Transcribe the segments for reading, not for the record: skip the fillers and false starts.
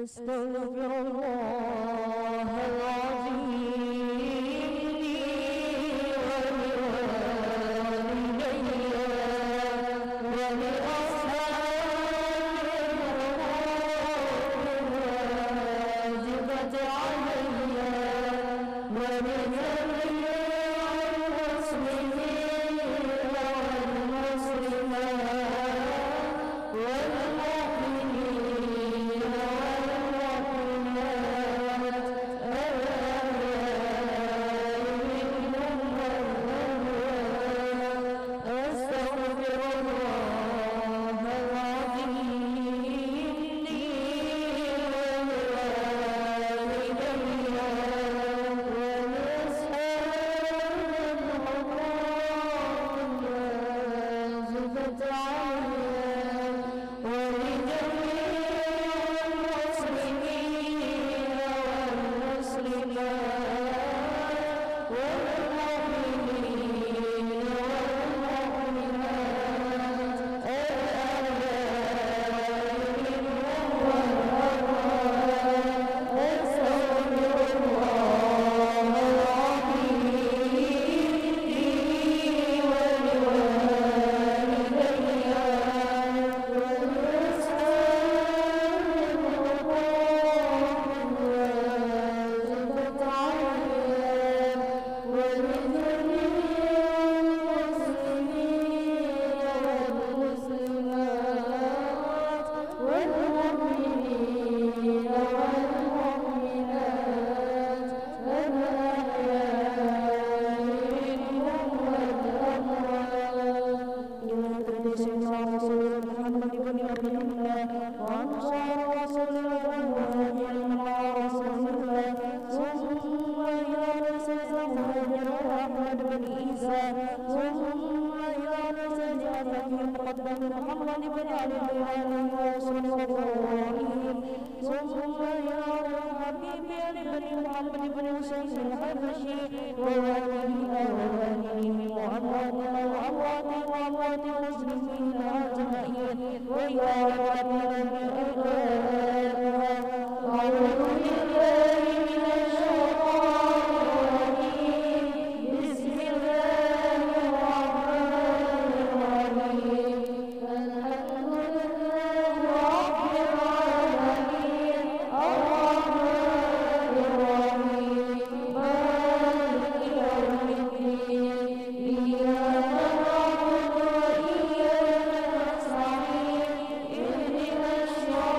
أستغفر الله العظيم لي ولوالدي ولأصحابي الواجبة علي ولجميع المسلمين والمسلمات والمؤمنين الشيطان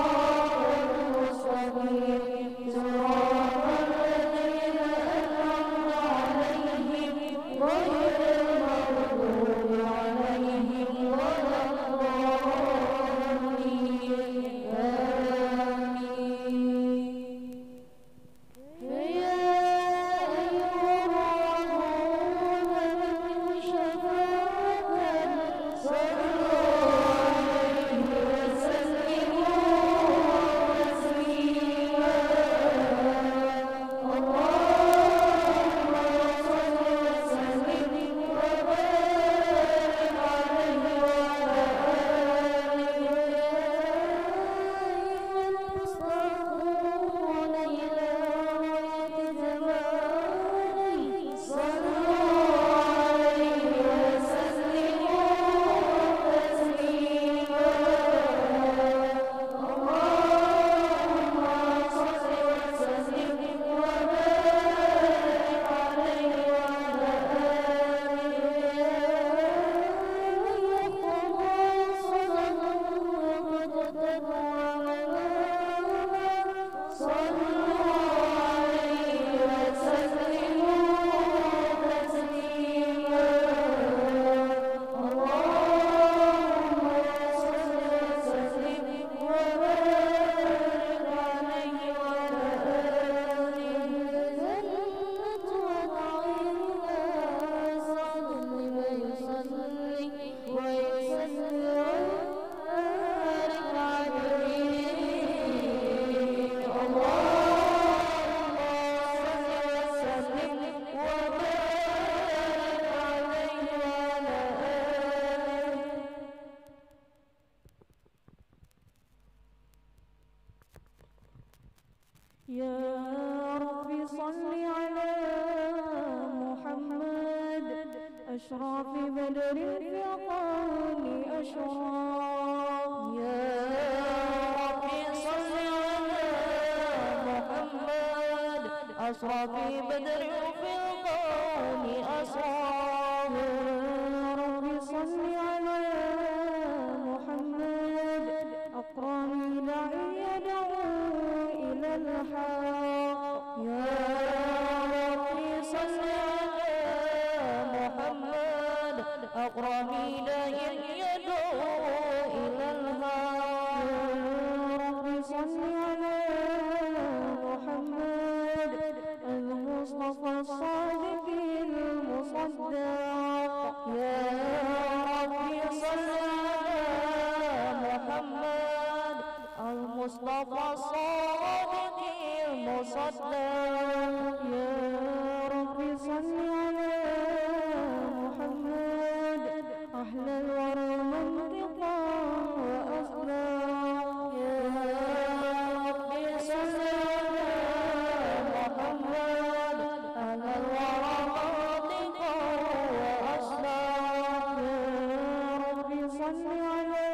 يا رب صل على محمد أشرف بدر في قول أشراق. يا رب صل على محمد أشرف بدر في القول أشراق. يا رب صل على محمد أكرم داعي يدعو إلى الحق. يا رب صل على محمد أكرم داعي يدعو إلى الحق. يا رب صل على محمد المصطفى الصادق المصدق. يا رب صل على محمد المصطفى الصادق المصدق. يا رب صل على محمد أحلى الورى منطقا وأخلاق. يا رب صل على محمد أحلى الورى منطقا وأخلاق. يا رب صل على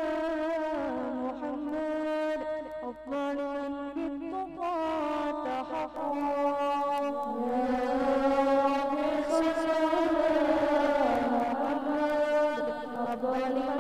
محمد أفضل من بالتقى تحقق. يا رب صل على محمد أفضل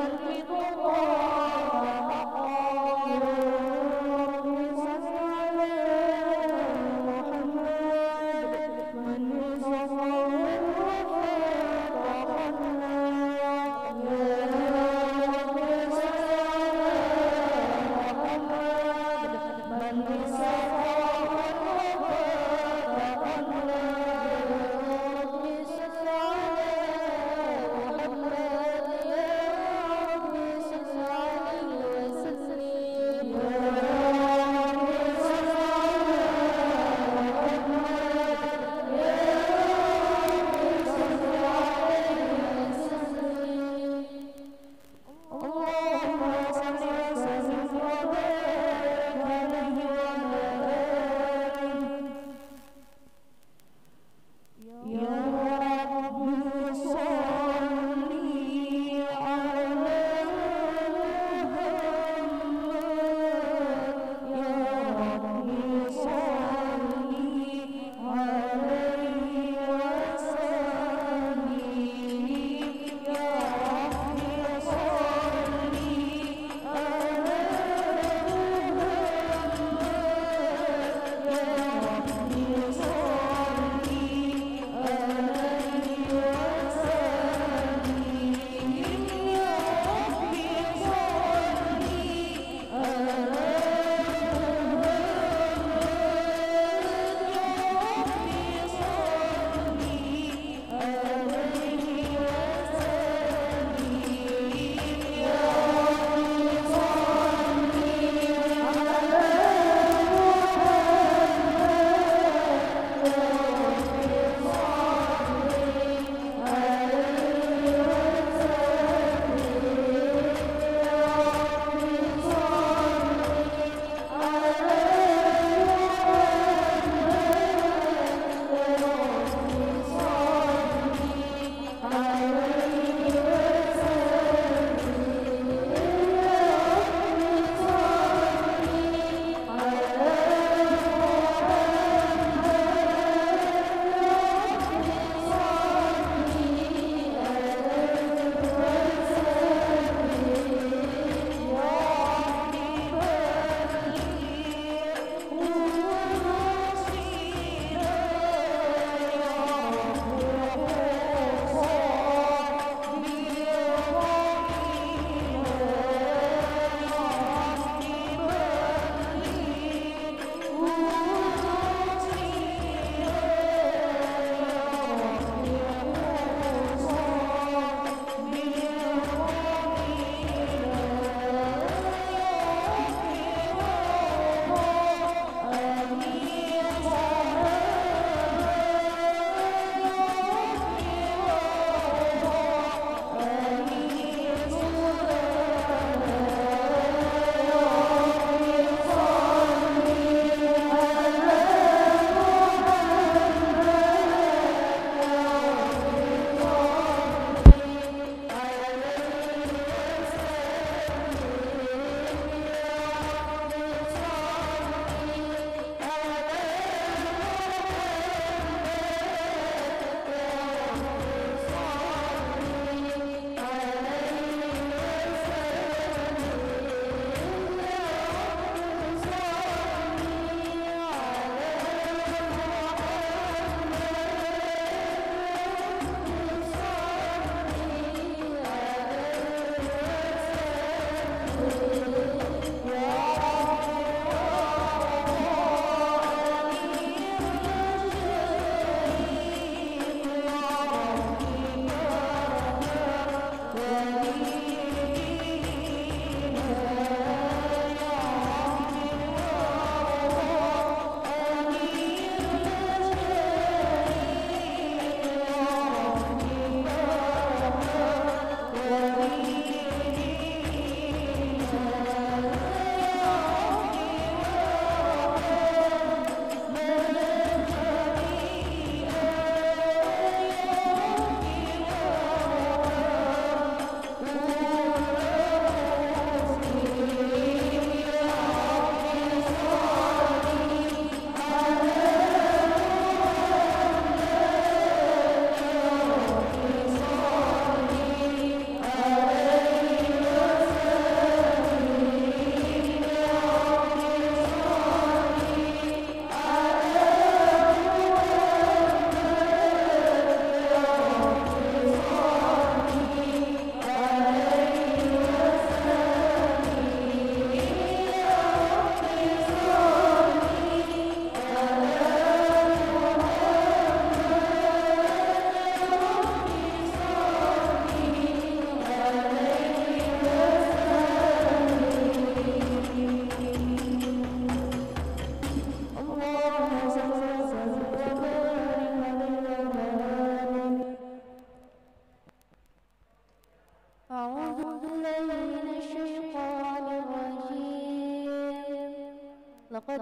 لقد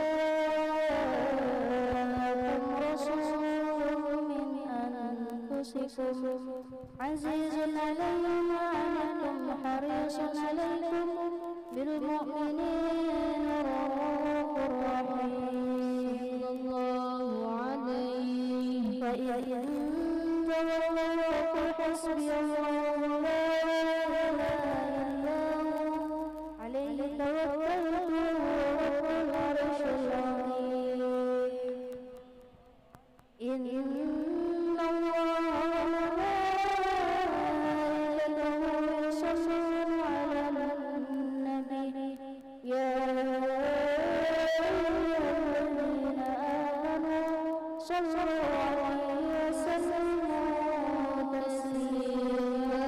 جاءكم رسول من أنفسكم عزيز عليه ما عنتم حريص عليكم بالمؤمنين رؤوف رحيم. الله عليه. فإن تولوا فقل حسبي الله لا إله إلا هو عليه توكلت وهو رب العرش العظيم. إن الله وملائكته يصلون على النبي يا أيها الذين آمنوا صلوا عليه وسلموا تسليما.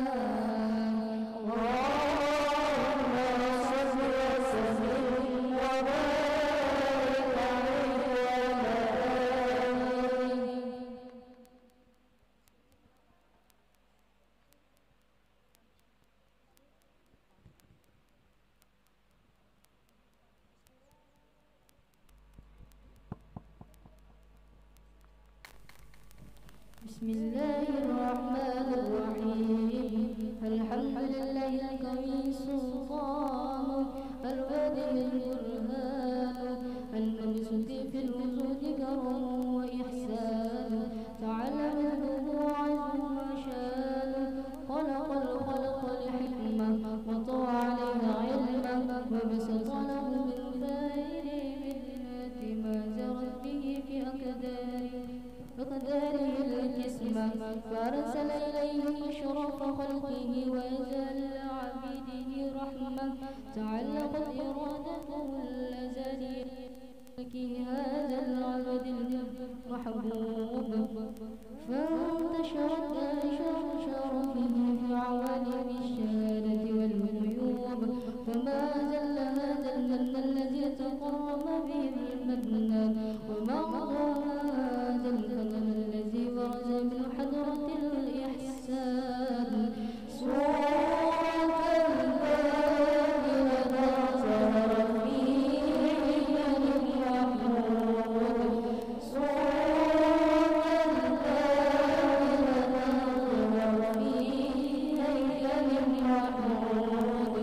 اللهم صل وسلم وبارك عليه وعلى آله. بسم الله الرحمن الرحيم. الحمد لله القوي السلطان البديع البرهان المبسوط في الوجود كرم وإحسان تعالى منه عز وشان خلق الخلق لحكمة وطوى عليها علما وبسط له من خير منات ما جرت به في أقداره الجسم فأرسل إليه شرف خلقه وأزال عبيده رحمة تعلقت إرادته الأزلية هذا العبد المحبوب فانتشرت آثار شرفه في عوالم الشهادة والغيوب فما زل هذا المن الذي تقرب به المدنان وما هذا الفضل الذي برز من حضرة الإحسان سورة الباب ونظر فيه المحمود سورة الباب ونظر فيه المحمود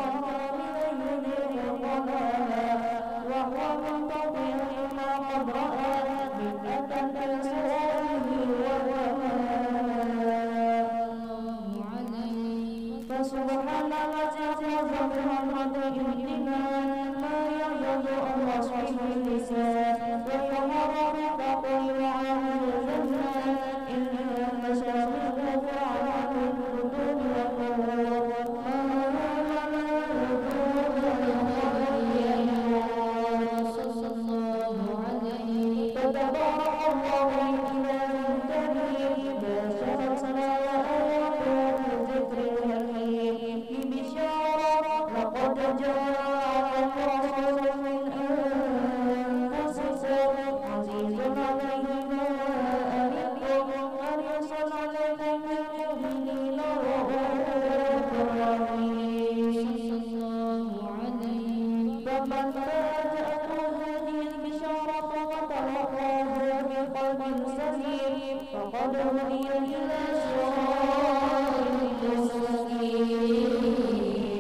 وهو منتظر ما قد رأى فقد هدي إلى صراط مستقيم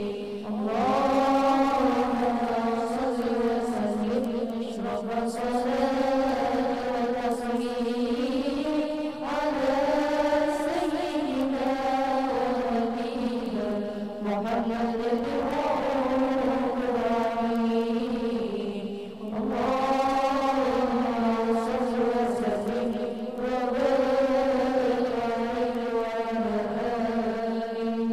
اللهم صل وسلم أشرف الصلاة والتسليم على سيدنا ونبينا محمد الرؤوف الرحيم اللهم صل وسلم وبارك عليه وعلى آله.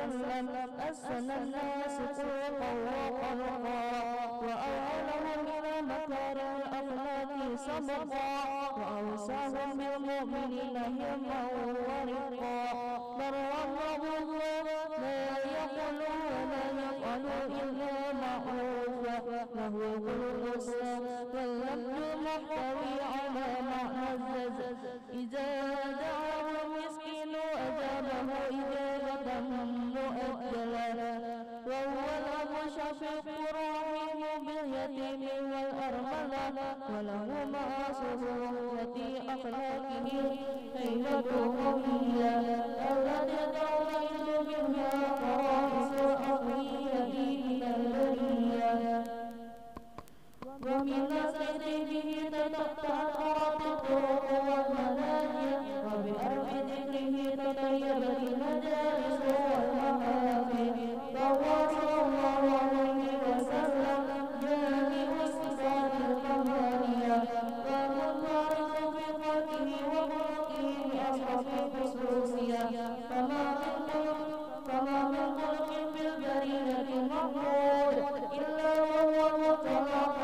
وسلم أحسن الناس خلقا وخلقا وأوعلهم إلى مكارم الأخلاق سبقا وأوسعهم بالمؤمنين هما ورقا برأه الله لا يقول ولا يفعل إلا معروفا له كل الصلاة واللفظ محتوي على معنى الزز إذا دعاه المسكين أجابه إجابة مؤجلة وهو الأب الشفيق الرحيم باليتيم والأرملة وله مآسه التي أخلاقه هيبته هي التي تعتقد منها خرائص الأخوية من البرية ومن سيره تتعطرت الطرق والمناجم وبأرض ذكره تطيبت المجالس والمحافل فهو صلى الله عليه وسلم جامع الصفات الكمالية ومنفرد في خلقه وخلقه بأشرف الخصوصية فما من خلق بالبرية محمود إلا وهو مطلق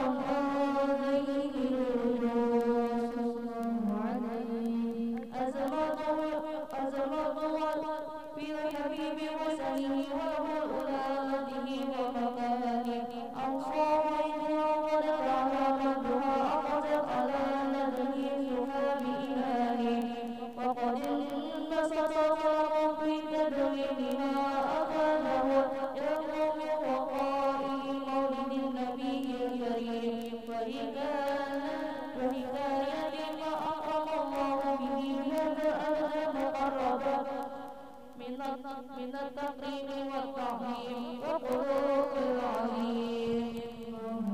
في الحبيب وسنه وأولادته ومكانه أوصافه وقد على قدرها أقدر على نده سحاب إلهه وقد انبسط الخلق في تدوين ما أفاده العلم من وقائع مولد النبي الكريم وحكاية ما أقام الله به هذا الأدب مقربا من التقديم والتعظيم وخلق العظيم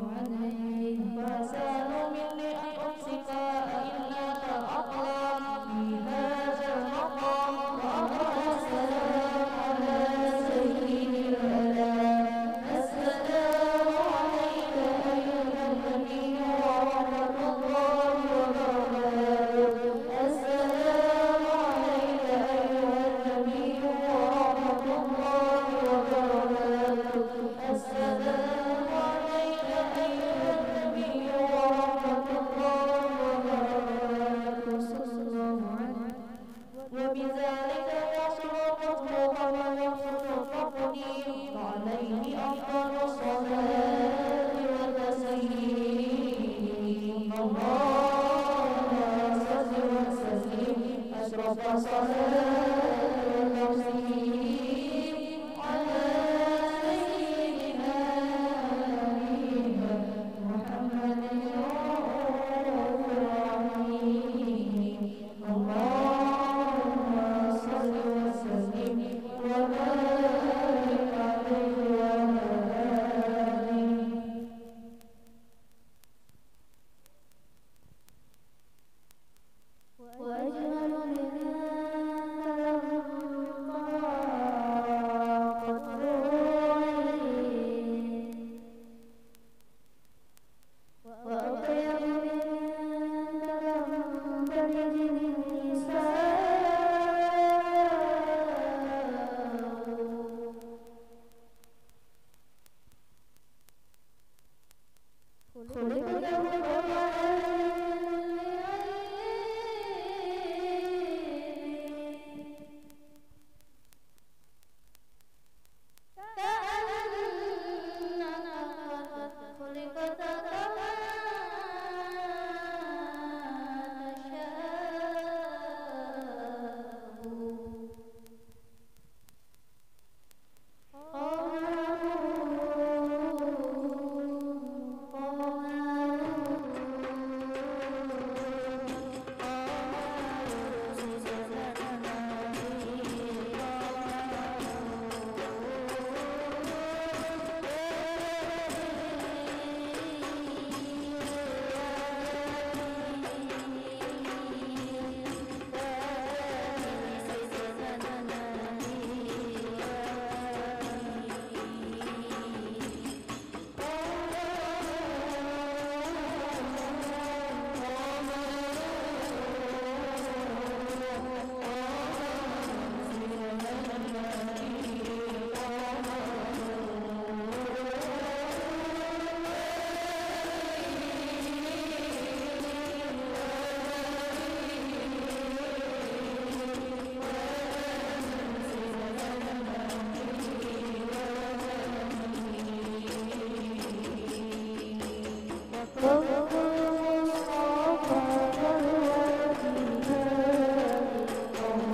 فسال مني أن أمسك إلا كالأقلام في هذا المقام وأقرأ السلام على سيد الأنام السلام عليك أيها النبي ورحمة الله وبركاته السلام عليك أيها النبي ورحمة الله وبركاته السلام عليك أيها النبي ورحمة الله وبركاته صلى الله عليه وبذلك يحصل القصد ويحصل التقدير وعليه أفضل الصلاة والتسليم اللهم صل وسلم أشرف صلاة والتسليم على سيدنا محمد الرؤوف الرحيم اللهم صل وسلم وبارك عليه وعلى آله وأجمل من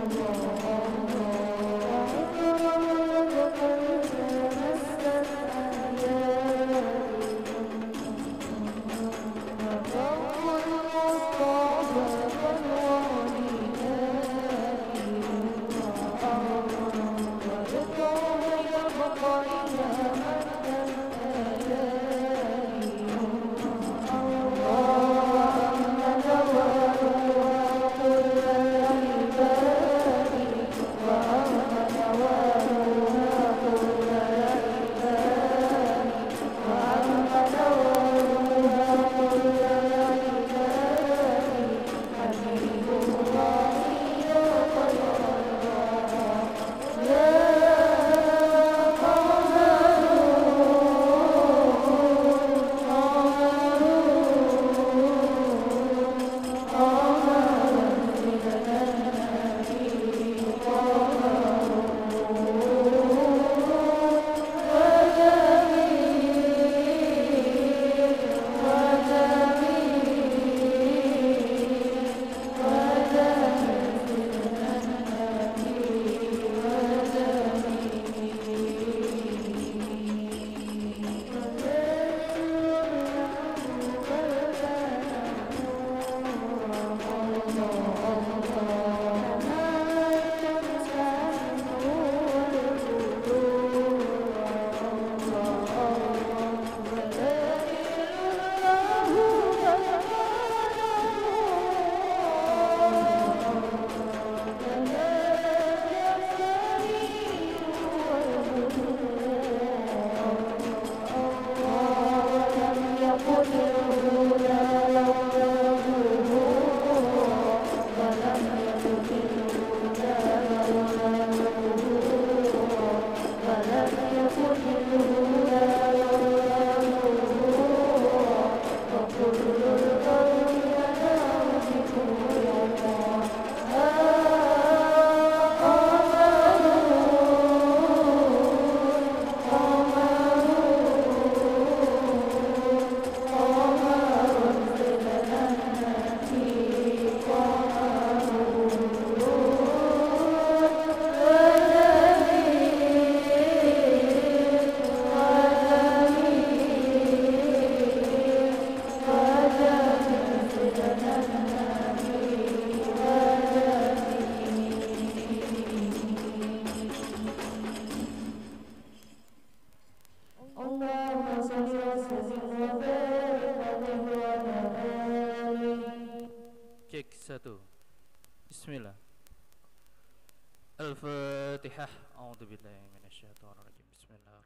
Bismillah. Al-Fatihah. A'udzubillahi minasyaitonirrajim. Bismillah.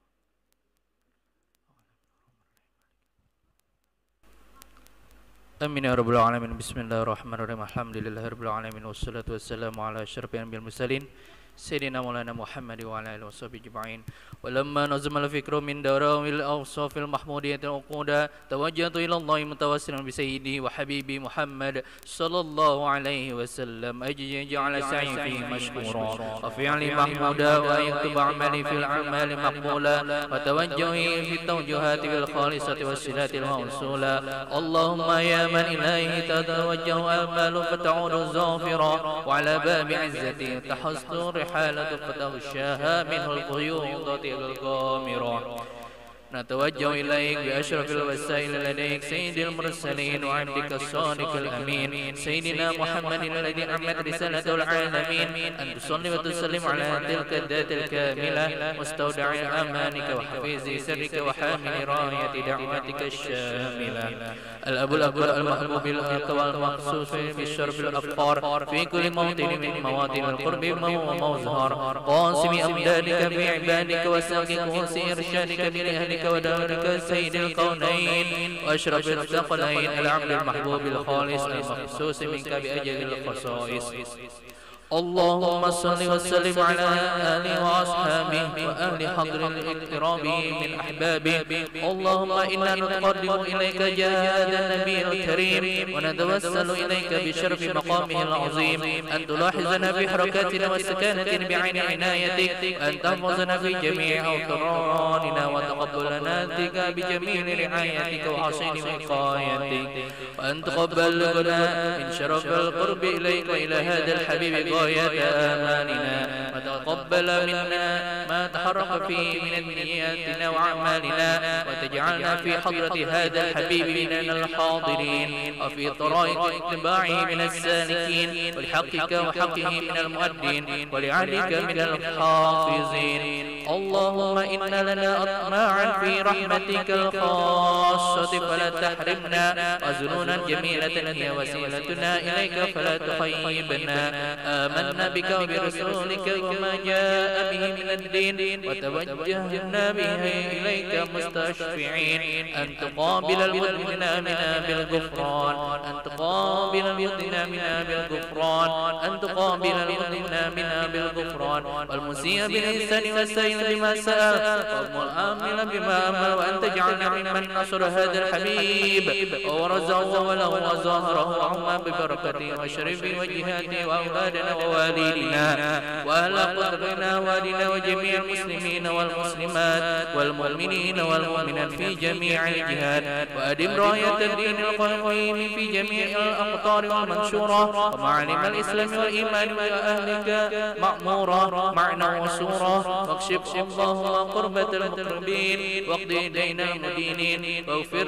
Amin ya rabbal alamin. Bismillahirrahmanirrahim. Alhamdulillahirabbil alamin wassalatu wassalamu ala asyrafil anbiya'il mursalin Sayyidina Maulana Muhammad wa ala alihi washabihi ajma'in. Walamma nazama al-fikru min darawil awsafil mahmudiyatil uquda tawajjahtu ila Allah mutawassilan bi sayyidi wa habibi Muhammad sallallahu alaihi wasallam ajja'ala sa'i fi mashkura wa fi'li mahmuda wa yaktubu amali fil a'mali maqbula wa tawajjuhi fi tawjuhati bil khalisati wassilatil mawsula. Allahumma ya man ilaihi tatawajjahu amalu fata'udu zafira wa ala babi izzati tahastur حالة قد أغشاها منه القيوضة الغامرة. نتوجه إليك بأشرف الوسائل لديك سيد المرسلين وعبدك الصادق الأمين سيدنا محمد الذي عمت رسالة العالمين أن تصلي وتسلم على تلك الذات الكاملة مستودع أمانك وحفيظ سرك وحامل راية دعوتك الشاملة. الأب الأكبر المحبوب الألق والمخصوص بالشرف الأفقار في كل موطن من مواطن القرب ومظهر قاسم أمدادك بعبادك وساقك وسي إرشادك بأهلك ودارك سيد الكونين وأشرف الثقلين العبد المحبوب الخالص المخصوص منك بأجل الخصائص. اللهم صل وسلم على آله وأصحابه وأهل حضر الاقتراب من أحبابه. اللهم إنا نقدم إليك جهاد النبي الكريم ونتوسل إليك بشرف مقامه العظيم أن تلاحظنا في حركاتنا وسكانتنا بعين عنايتك أن تحفظنا في جميع أوطاننا وتقبلنا بجميل رعايتك وحسين وقايتك وأن تقبلنا من شرف القرب إليك وإلى هذا الحبيب غاية آمالنا وتقبل منا ما تحرك فيه من نياتنا وأعمالنا وتجعلنا في حضرة هذا الحبيب من الحاضرين وفي طرائق اتباعه من السالكين ولحقك وحقه من المؤدين ولعلك من الحافظين. اللهم إن لنا أطماعا في رحمتك الخاصة فلا تحرمنا وزنونا جميلة هي وسيلتنا إليك فلا تخيبنا. آمنا بك وبرسولك وما جاء به من الدين وتوجهنا به إليك مستشفعين أن تقابل المذنبين منا بالغفران أن تقابل المذنبين منا بالغفران أن تقابل المذنبين منا بالغفران والمسيء بالإحسان والسيء بما سأل والآمل بما أمل وأن تجعلنا ممن نصر هذا الحبيب ورزقه وله وظهره وعما ببركته وشرف وجهاته وأولادنا ووالدنا وأهل قدرنا والدنا وجميع المسلمين والمسلمات والمؤمنين والمؤمنات في جميع الجهات وأدم راية الدين القويم في جميع الأقطار والمنشورة ومعالم الإسلام والإيمان وأهلك مأمورة معنى وصورة واكشف اللهم قربة المقربين واقضي دين المدينين واغفر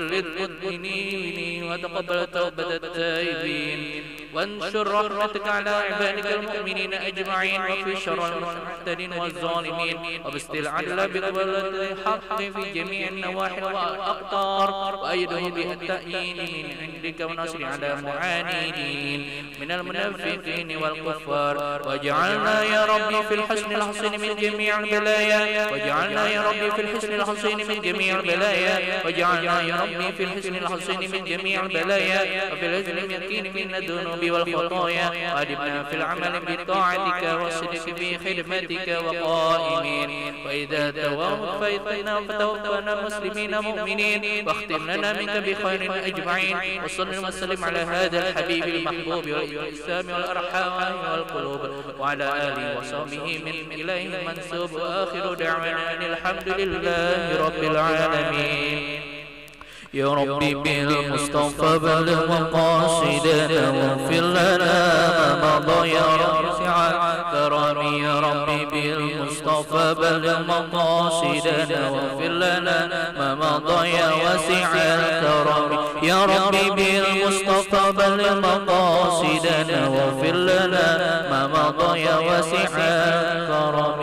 للمذنبين وتقبل توبة التائبين وانشر رحمتك على عبادك المؤمنين أجمعين وفي شر المعتدين والظالمين وبسط العدل بقبلة الحق في جميع النواحي والأقطار وأيده بالتأييد من عندك ونصر على معاندين من المنافقين والكفار واجعلنا يا ربي في الحسن الحصين من جميع البلايا واجعلنا يا ربي في الحسن الحصين من جميع البلايا واجعلنا يا ربي في الحسن الحصين من جميع البلايا وفي العزم اليقين من الذنوب والخطايا وأدبنا في العمل بطاعتك والصدق في خدمتك وقائمين وإذا توفيتنا فتوفنا مسلمين مؤمنين واختم لنا منك بخير أجمعين وصل وسلم على هذا الحبيب المحبوب والإسلام والأرحام والقلوب وعلى آله وصحبه من إليه منسوب وآخر دعوانا أن الحمد لله رب العالمين. يا ربي بالمصطفى بلغ مقاصدنا واغفر لنا ما مضى يا رب سعى كرامي. يا ربي بالمصطفى بلغ مقاصدنا واغفر لنا ما مضى يا واسع الكرم. يا ربي بالمصطفى بلغ مقاصدنا واغفر لنا ما مضى يا واسع الكرم.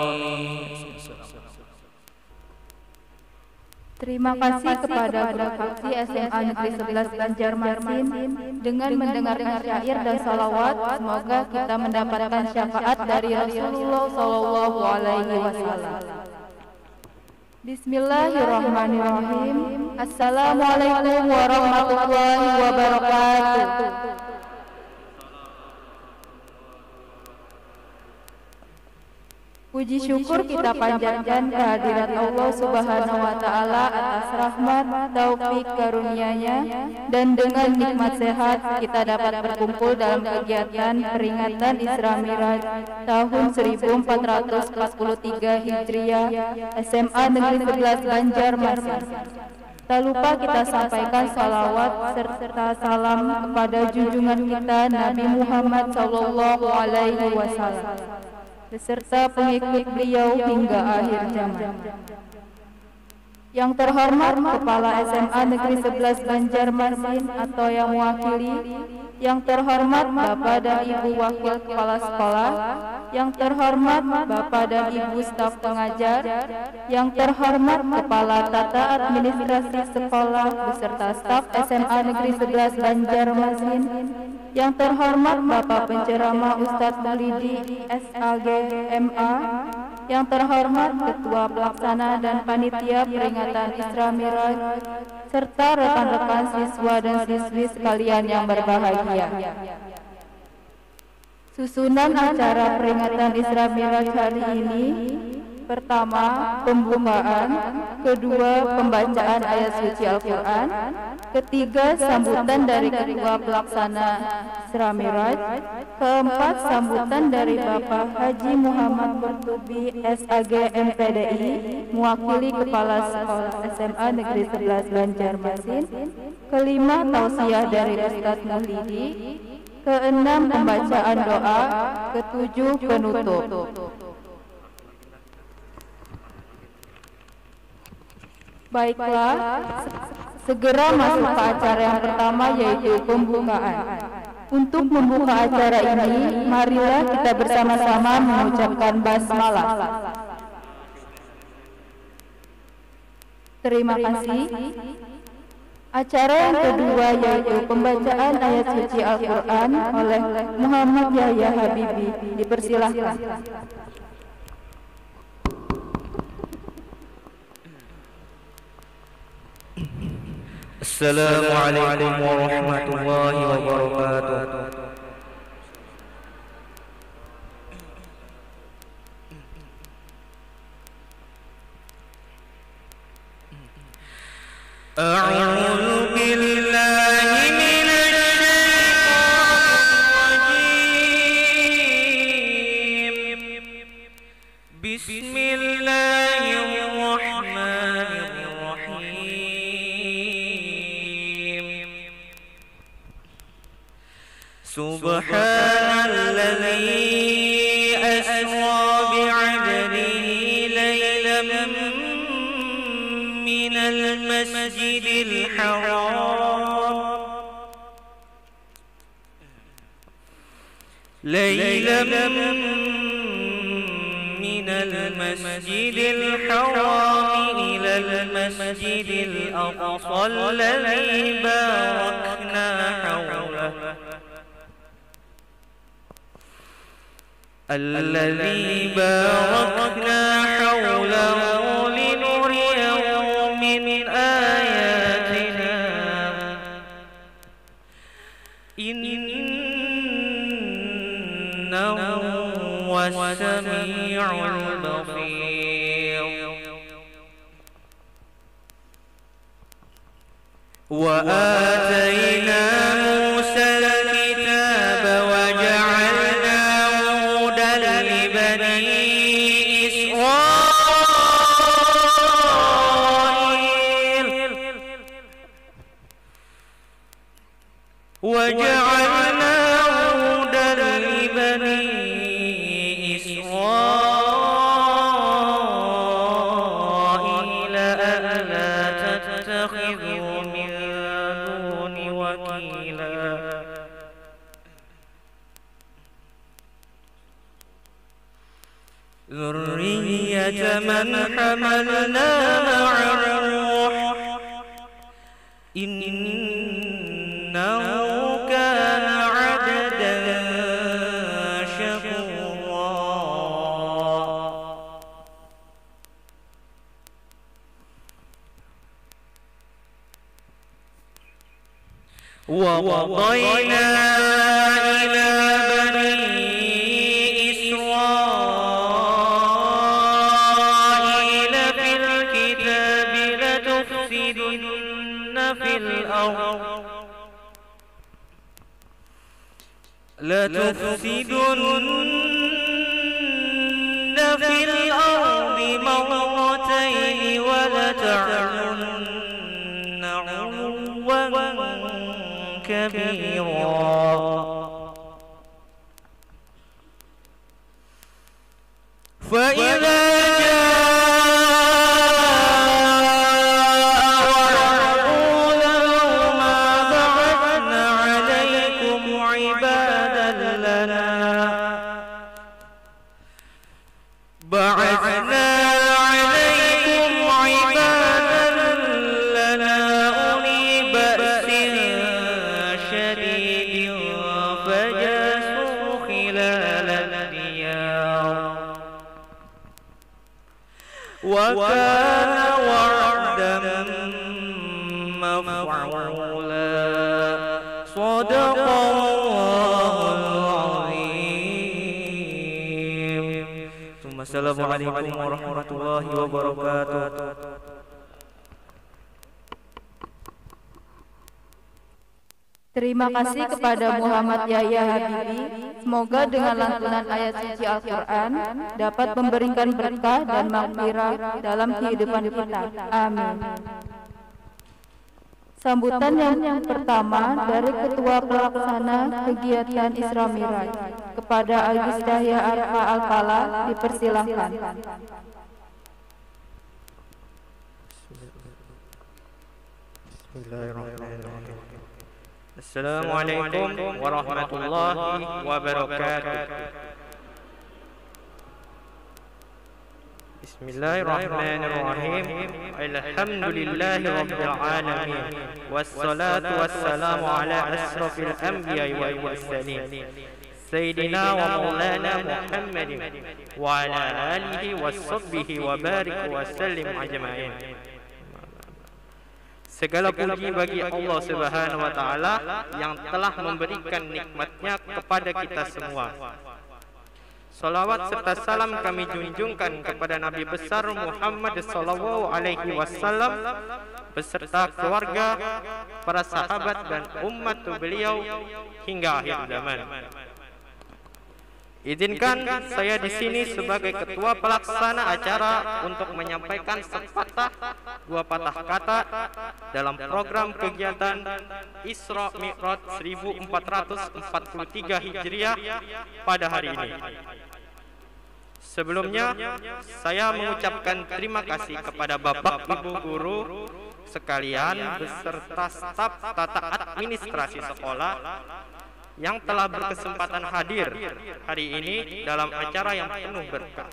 Terima kasih kepada fraksi SMA Negeri 11 Banjarmasin dengan mendengarkan syair dan salawat. Semoga kita mendapatkan syafaat dari Rasulullah Sallallahu Alaihi Wasallam. Bismillahirrahmanirrahim. Assalamualaikum warahmatullahi wabarakatuh. Puji syukur kita panjatkan kehadirat Allah Subhanahu wa Ta'ala atas rahmat, taufik, karunia-Nya, dan dengan nikmat sehat kita dapat berkumpul dalam kegiatan peringatan Isra Miraj tahun 1443 Hijriah SMA Negeri 11 Banjarmasin. Tak lupa kita sampaikan salawat serta salam kepada junjungan kita Nabi Muhammad Sallallahu Alaihi Wasallam beserta pengikut beliau hingga akhir zaman. Yang terhormat Kepala SMA Negeri 11 Banjarmasin atau yang mewakili, yang terhormat Bapak dan Ibu Wakil Kepala Sekolah, yang terhormat Bapak dan Ibu staf pengajar, yang terhormat Kepala Tata Administrasi Sekolah beserta staf SMA Negeri 11 Banjarmasin, yang terhormat Bapak Penceramah Ustadz Maulidi SAG MA, yang terhormat Ketua Pelaksana dan Panitia Peringatan Isra Miraj, serta rekan-rekan siswa dan siswi sekalian yang berbahagia. Susunan acara peringatan Isra Miraj hari ini: pertama, pembukaan; kedua, pembacaan ayat suci Al-Quran; ketiga, sambutan dari Ketua Pelaksana Isra Miraj; keempat, sambutan dari Bapak Haji Muhammad Bertubi SAG MPDI mewakili Kepala Sekolah SMA Negeri 11 Banjarmasin; kelima, tausiah dari Ustadz Maulidi; keenam pembacaan doa, ketujuh penutup. Baiklah, segera masuk ke acara yang pertama, yaitu pembukaan. Untuk membuka acara ini, marilah kita bersama-sama mengucapkan basmalah. Terima kasih. Acara yang kedua yaitu pembacaan ayat suci Al-Quran oleh Muhammad Yahya Habibi. Dipersilahkan. Assalamualaikum warahmatullahi wabarakatuh. A'udzu billahi minasy syaithanir rajim. Bismillahirrahmanirrahim. Subhanalladzi asra bi'abdihi laylan minal masjidil haram ilal masjidil aqsa alladzi barakna hawlahu linuriyahu min ayatina innahu was-sami'ul basir. Wa atayna Musa al-kitaba wa ja'alnahu hudan li bani Israil wa ja'alnahu hudan li bani Israil alla tattakhidhu min duni wakila. ذرية من حملنا مع نوح إنه كان عبدا شكورا. وقضينا إلى بني إسرائيل في الكتاب لتفسدن في الأرض مرتين ولتعلن علوا كبيرا. فإذا بعثنا عليكم عبادا لنا أولي بأس شديد فجاسوا خلال الديار وكان وعدا مفعولا. صدق الله العظيم. Assalamualaikum warahmatullahi wabarakatuh. Terima kasih kepada Muhammad Yahya Habibi. Semoga dengan lantunan ayat suci Al-Quran dapat memberikan berkah dan maghfirah dalam kehidupan kita. Amin. Sambutan yang pertama dari Ketua Pelaksana Kegiatan Isra Miraj kepada Agis Cahya Arfa Al-Falah dipersilahkan. Bismillahirrahmanirrahim. Assalamualaikum warahmatullahi wabarakatuh. Bismillahirrahmanirrahim. Alhamdulillahi rabbil alamin. Wassalatu wassalamu ala asrafil anbiya'i wal mursalin. Sayyidina wa maulana Muhammadin wa ala alihi wa sahbihi wa barik wa sallim ajma'in. Segala puji bagi Allah Subhanahu wa taala yang telah memberikan nikmatnya kepada kita semua. Salawat serta salam kami junjungkan kepada Nabi besar Muhammad sallallahu alaihi wasallam beserta keluarga, para sahabat dan umat beliau hingga akhir zaman. Izinkan saya di sini sebagai ketua pelaksana acara untuk menyampaikan dua patah kata dalam program kegiatan Isra Mi'raj 1443 Hijriah pada hari ini. Sebelumnya, saya mengucapkan terima kasih kepada Bapak Ibu guru sekalian beserta staf tata administrasi sekolah yang telah berkesempatan hadir hari ini dalam acara yang penuh berkah.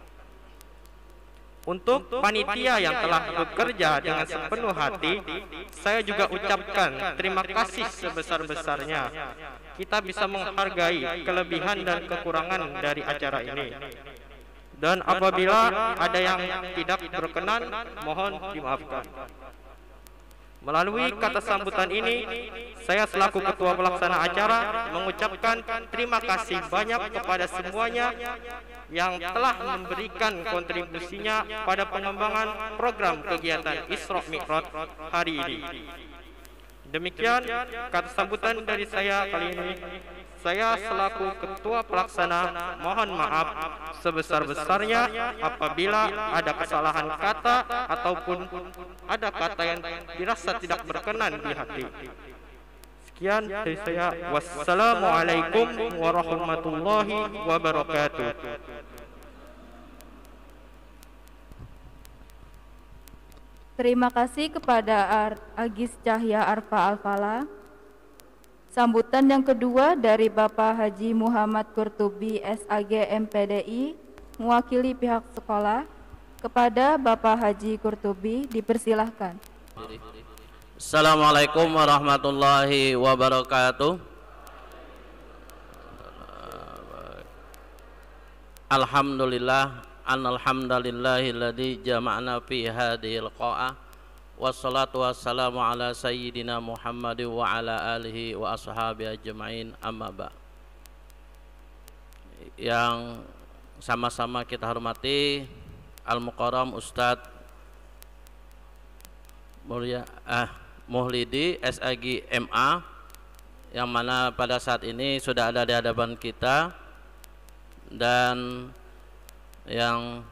Untuk panitia yang telah bekerja dengan sepenuh hati, saya juga ucapkan terima kasih sebesar-besarnya. Kita bisa menghargai kelebihan dan kekurangan dari acara ini. Dan apabila ada yang tidak berkenan, mohon dimaafkan. Melalui kata sambutan ini, saya selaku ketua pelaksana acara mengucapkan terima kasih banyak kepada semuanya yang telah memberikan kontribusinya pada pengembangan program kegiatan Isra Mi'raj hari ini. Demikian kata sambutan dari saya kali ini. Saya selaku ketua pelaksana mohon maaf sebesar-besarnya apabila ada kesalahan kata ataupun ada kata yang dirasa tidak berkenan di hati. Sekian dari saya. Wassalamualaikum warahmatullahi wabarakatuh. Terima kasih kepada Agis Cahya Arfa Al-Falah. Sambutan yang kedua dari Bapak Haji Muhammad Qurtubi SAG MPDI mewakili pihak sekolah kepada Bapak Haji Qurtubi dipersilahkan. Assalamualaikum warahmatullahi wabarakatuh. Alhamdulillah, alhamdulillahilladzi jama'na fi hadhil qa'ah. Wassalatu wassalamu ala sayyidina Muhammad wa ala alihi wa ashabi ajma'in, amma ba'. Yang sama-sama kita hormati Al-Mukarram Ustadz Muhlidi SAG MA, yang mana pada saat ini sudah ada di hadapan kita, dan yang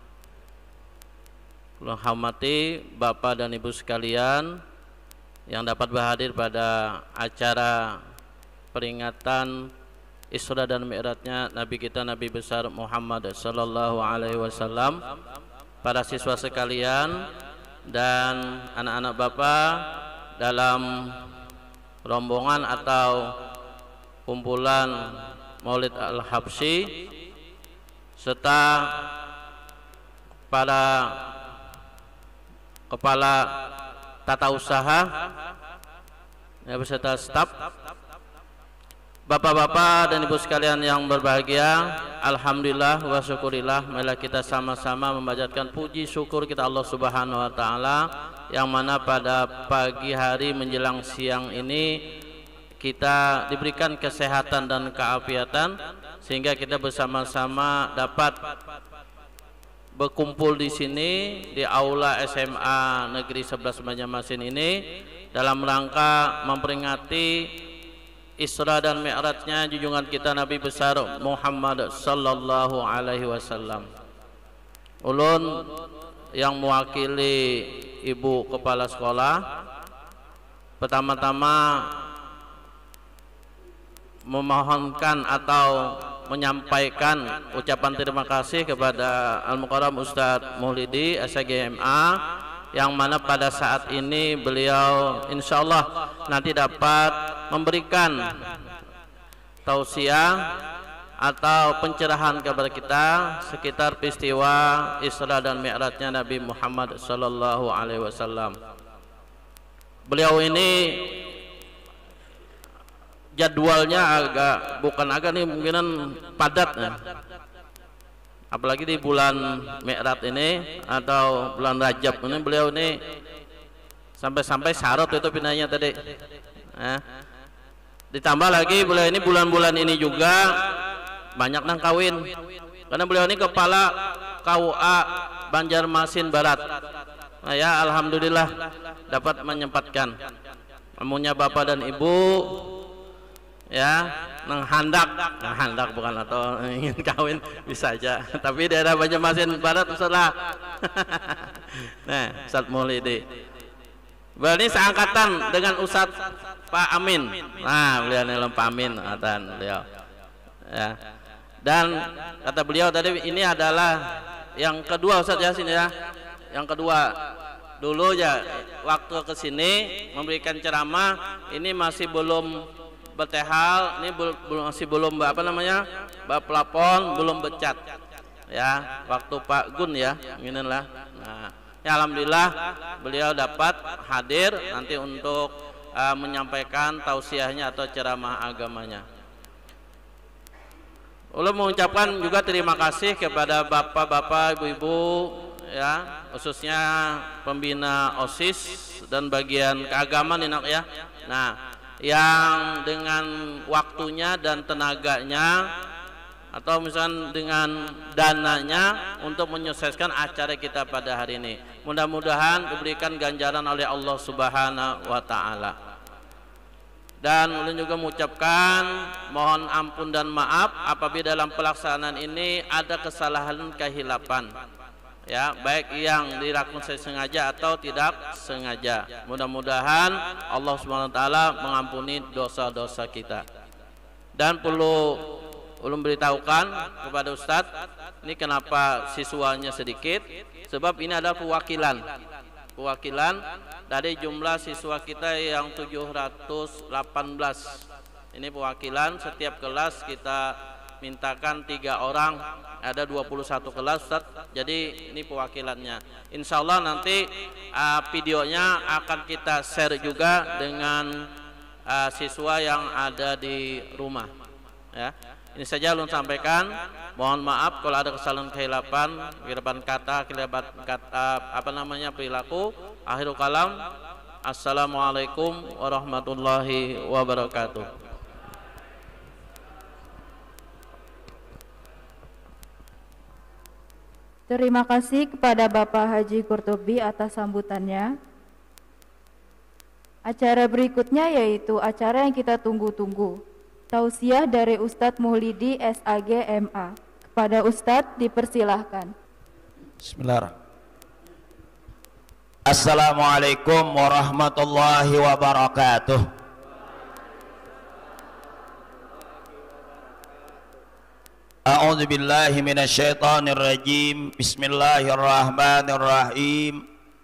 hormati Bapak dan Ibu sekalian yang dapat berhadir pada acara peringatan Isra dan Mi'rajnya Nabi kita Nabi besar Muhammad sallallahu alaihi wasallam, para siswa sekalian dan anak-anak Bapak dalam rombongan atau kumpulan Maulid Al-Habsyi, serta para kepala tata usaha beserta staf, bapak-bapak dan ibu sekalian yang berbahagia. Alhamdulillah wa syukurillah, marilah kita sama-sama memanjatkan puji syukur kita Allah Subhanahu wa taala, yang mana pada pagi hari menjelang siang ini kita diberikan kesehatan dan keafiatan sehingga kita bersama-sama dapat berkumpul di sini di aula SMA Negeri 11 Banjarmasin ini dalam rangka memperingati Isra dan Mi'rajnya junjungan kita Nabi besar Muhammad sallallahu alaihi wasallam. Ulun yang mewakili Ibu Kepala Sekolah pertama-tama memohonkan atau menyampaikan ucapan terima kasih kepada Al-Mukarram Ustadz Maulidi SAGMA, yang mana pada saat ini beliau insyaallah nanti dapat memberikan tausiah atau pencerahan kepada kita sekitar peristiwa Isra dan Mi'rajnya Nabi Muhammad sallallahu alaihi wasallam. Beliau ini jadwalnya bukan agak nih, mungkinan padat ya. Apalagi di bulan Mi'raj ini atau bulan Rajab ini, beliau ini sampai-sampai syarat itu pindahnya tadi. Ditambah lagi beliau ini bulan-bulan ini juga banyak nang kawin, karena beliau ini kepala KUA Banjarmasin Barat. Nah ya, alhamdulillah dapat menyempatkan amunya bapak dan ibu ya, nang handak bukan atau ingin kawin bisa aja, tapi daerah Banjarmasin Barat Ustaz. Nah, Ustaz Maulidi beliau ini seangkatan dengan Ustaz Pak Amin. Nah, beliau ini Pak Amin atan beliau ya. Dan kata beliau tadi, ini adalah yang kedua Ustaz ya sini ya. Yang kedua, dulu ya waktu kesini memberikan ceramah ini masih belum bertehal, ini masih belum apa namanya, pelapon, belum becat ya, waktu Pak Gun ya, inilah. Nah ya, alhamdulillah beliau dapat hadir nanti untuk menyampaikan tausiahnya atau ceramah agamanya. Ulun mengucapkan juga terima kasih kepada bapak-bapak, ibu-ibu ya, khususnya pembina OSIS dan bagian keagamaan ini ya. Nah, yang dengan waktunya dan tenaganya atau misalkan dengan dananya untuk menyukseskan acara kita pada hari ini. Mudah-mudahan diberikan ganjaran oleh Allah Subhanahu wa taala. Dan ulun juga mengucapkan mohon ampun dan maaf apabila dalam pelaksanaan ini ada kesalahan kehilapan ya, baik yang dilakukan sengaja atau tidak sengaja. Mudah-mudahan Allah Subhanahu wa taala mengampuni dosa-dosa kita. Dan perlu ulun beritahukan kepada Ustadz, ini kenapa siswanya sedikit, sebab ini adalah perwakilan dari jumlah siswa kita yang 718. Ini perwakilan, setiap kelas kita mintakan 3 orang, ada 21 kelas Ustaz. Jadi ini perwakilannya. Insya Allah nanti videonya akan kita share juga dengan siswa yang ada di rumah ya. Ini saja ulun sampaikan. Mohon maaf kalau ada kesalahan kehilapan kata apa namanya, perilaku. Akhirul kalam. Assalamualaikum warahmatullahi wabarakatuh. Terima kasih kepada Bapak Haji Qurtubi atas sambutannya. Acara berikutnya yaitu acara yang kita tunggu-tunggu, tausiah dari Ustadz Maulidi SAGMA. Kepada Ustadz dipersilahkan. Bismillahirrahmanirrahim. Assalamualaikum warahmatullahi wabarakatuh. A'udzu billahi minasyaitonir rajim. Bismillahirrahmanirrahim.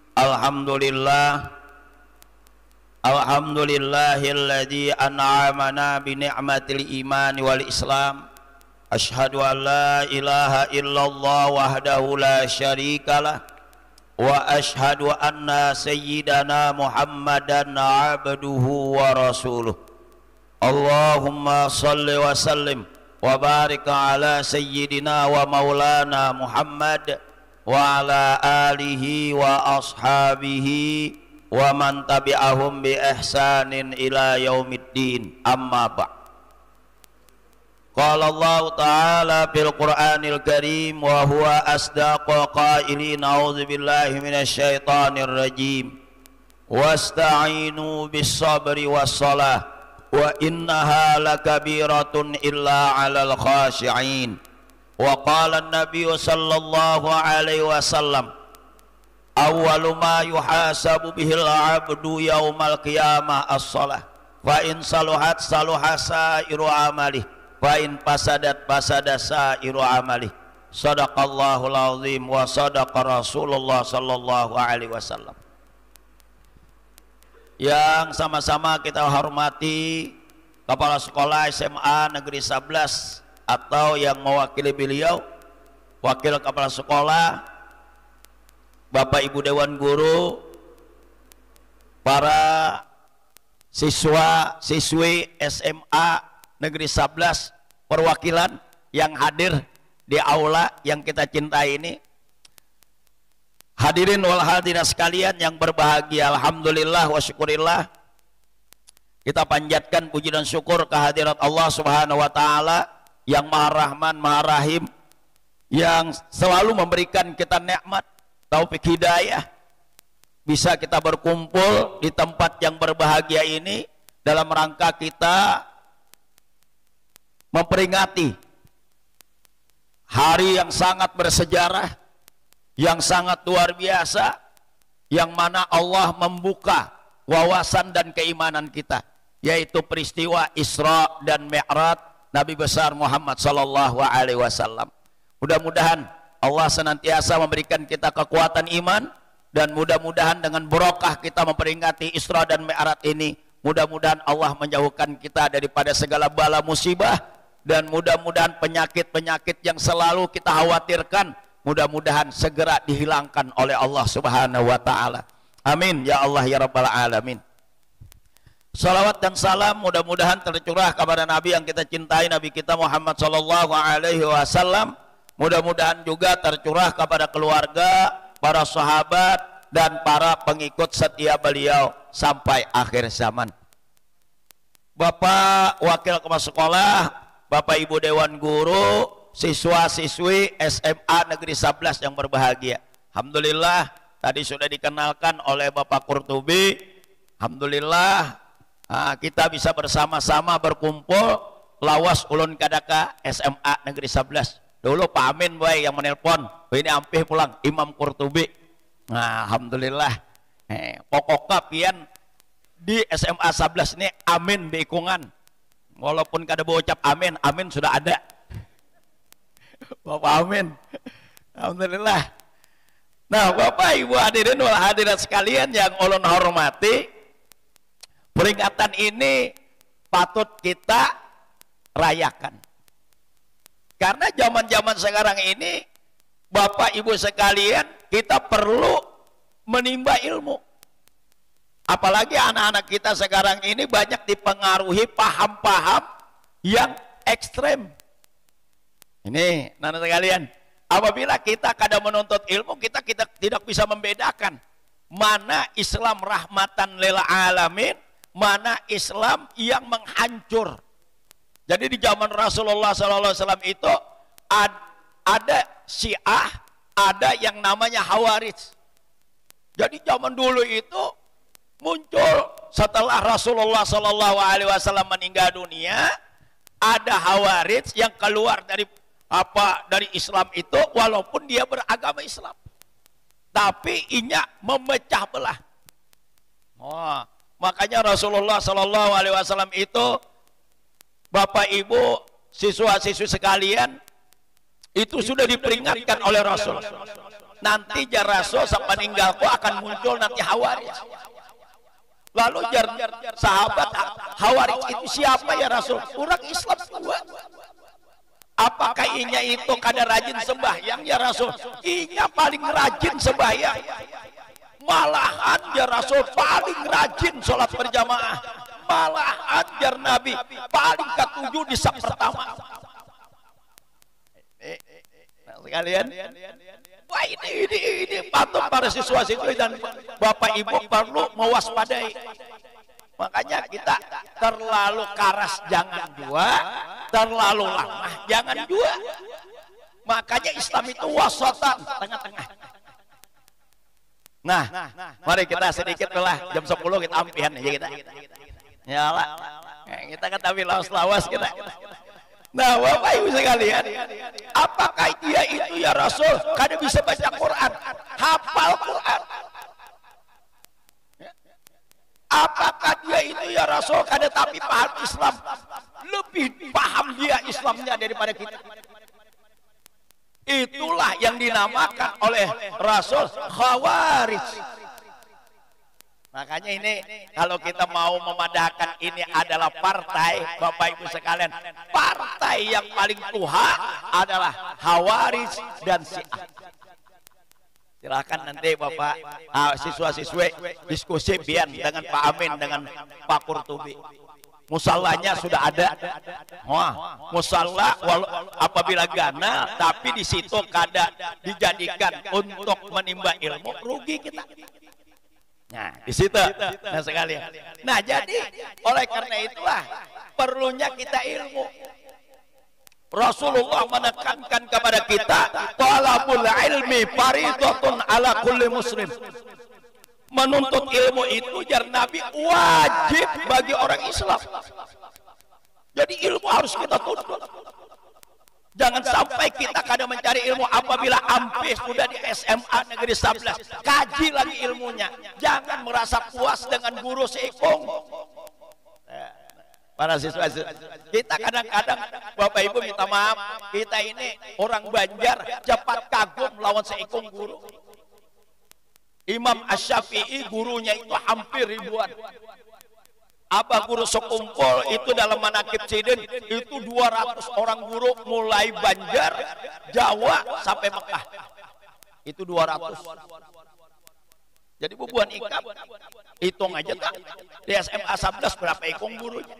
Alhamdulillahilladzi an'amana bi ni'matil iman wal islam. Asyhadu an la ilaha illallah wahdahu la syarikalah wa asyhadu anna sayyidana Muhammadan abduhu wa rasuluh. Allahumma salli wa sallim wa barik ala sayyidina wa maulana Muhammad wa ala alihi wa ashabihi wa man tabi'ahum bi ihsanin ila yaumiddin. Amma ba'd. Qala Allah Ta'ala fil Qur'anil Karim wa huwa asdaqu qailin. A'udzu billahi minasy syaithanir rajim. Wasta'inu bis sabri was salah wa innaha lakabiratun illa 'alal khashi'in. Wa qala an-nabiy sallallahu alaihi wasallam awwalu ma yuhasabu bihil abdu yaumal qiyamah as-shalah, fa in saluhat saluha sairu amalih, fa in fasadat fasada sairu amalih. Shadaqallahul azim wa sadaqa Rasulullah sallallahu alaihi wasallam. Yang sama-sama kita hormati Kepala Sekolah SMA Negeri 11 atau yang mewakili beliau, Wakil Kepala Sekolah, Bapak Ibu Dewan Guru, para siswa siswi SMA Negeri 11 perwakilan yang hadir di aula yang kita cintai ini, hadirin wal hadirat sekalian yang berbahagia, alhamdulillah wa syukurillah, kita panjatkan puji dan syukur kehadirat Allah Subhanahu wa taala yang Maha Rahman Maha Rahim, yang selalu memberikan kita nikmat taufik hidayah, bisa kita berkumpul di tempat yang berbahagia ini dalam rangka kita memperingati hari yang sangat bersejarah, yang sangat luar biasa, yang mana Allah membuka wawasan dan keimanan kita, yaitu peristiwa Isra dan Mi'raj Nabi besar Muhammad sallallahu alaihi wasallam. Mudah-mudahan Allah senantiasa memberikan kita kekuatan iman, dan mudah-mudahan dengan berkah kita memperingati Isra dan Mi'raj ini, mudah-mudahan Allah menjauhkan kita daripada segala bala musibah, dan mudah-mudahan penyakit-penyakit yang selalu kita khawatirkan mudah-mudahan segera dihilangkan oleh Allah Subhanahu wa taala. Amin ya Allah ya rabbal alamin. Salawat dan salam mudah-mudahan tercurah kepada Nabi yang kita cintai, Nabi kita Muhammad sallallahu alaihi wasallam. Mudah-mudahan juga tercurah kepada keluarga, para sahabat, dan para pengikut setia beliau sampai akhir zaman. Bapak Wakil Kepala Sekolah, Bapak Ibu Dewan Guru, siswa-siswi SMA Negeri 11 yang berbahagia, alhamdulillah tadi sudah dikenalkan oleh Bapak Qurtubi. Alhamdulillah kita bisa bersama-sama berkumpul lawas ulun kadaka SMA Negeri 11. Dulu Pak Amin boy yang menelpon, ini ampih pulang Imam Qurtubi. Nah, alhamdulillah. Pokoknya pian di SMA 11 ini amin beikungan. Walaupun kada berucap amin, amin sudah ada. Bapak amin. Alhamdulillah. Nah, Bapak Ibu hadirin wal hadirat sekalian yang ulun hormati, peringatan ini patut kita rayakan. Karena zaman-zaman sekarang ini, Bapak Ibu sekalian, kita perlu menimba ilmu. Apalagi anak-anak kita sekarang ini banyak dipengaruhi paham-paham yang ekstrem. Ini, anak sekalian, apabila kita kadang menuntut ilmu, kita tidak bisa membedakan mana Islam rahmatan lil alamin, mana Islam yang menghancur. Jadi di zaman Rasulullah SAW itu ada Syiah, ada yang namanya Khawarij. Jadi zaman dulu itu muncul setelah Rasulullah SAW meninggal dunia, ada Khawarij yang keluar dari Islam itu, walaupun dia beragama Islam, tapi inya memecah belah. Makanya Rasulullah SAW itu, Bapak Ibu siswa-siswi sekalian, itu sudah diperingatkan oleh Rasul. Nanti jar Rasul sampai meninggalku akan muncul nanti Khawarij. Lalu jar sahabat, Khawarij itu siapa ya Rasul? Orang Islam tua. Apakah inya itu kada rajin sembahyang ya Rasul? Inya paling rajin sembahyang. Malahan ya Rasul paling rajin sholat berjamaah. Malah ajar Nabi paling ketujuh di saf pertama. Sekalian, wah ini patut para siswa-siswi dan Bapak Ibu perlu mewaspadai. Makanya kita terlalu keras jangan jua, terlalu lemah jangan jua. Makanya Islam itu wasatan, tengah-tengah. Nah, mari kita sedikit lah, jam 10 kita ampihan aja kita. Ya lah, kita kan tapi lawas-lawas kita. Nah, Bapak Ibu sekalian, apakah dia itu ya Rasul? Kada bisa baca Quran, hafal Quran. daripada kita. Itulah yang dinamakan oleh Rasul Khawarij. Makanya ini kalau kita mau memadahkan ini adalah partai, Bapak Ibu sekalian, partai yang paling tuha adalah Khawarij dan Syiah. Silakan nanti Bapak siswa-siswi diskusi biar dengan Pak Amin dengan Pak Qurtubi. Musallanya sudah ada. Wah, musalla apabila gana tapi di situ kada dijadikan untuk menimba ilmu, rugi kita. Nah, di situ. Nah, sekalian. Nah, jadi oleh karena itulah perlunya kita ilmu. Rasulullah menekankan kepada kita, talabul ilmi fardhatun ala kulli muslim. Menuntut ilmu itu jar Nabi wajib bagi orang Islam. Jadi ilmu harus kita tuntut. Jangan sampai kita kadang mencari ilmu apabila ampis sudah di SMA Negeri 11. Kaji lagi ilmunya. Jangan merasa puas dengan guru seikung. Para siswa, kita kadang-kadang Bapak Ibu minta maaf, kita ini orang Banjar cepat kagum lawan seikung guru. Imam Asy-Syafi'i gurunya itu hampir ribuan. Abah guru sekumpul itu dalam manakib Sidin itu 200 orang guru mulai Banjar, Jawa sampai Mekah. Itu 200. Jadi bubuan ikam hitung aja tak di SMA 11 berapa ikung gurunya.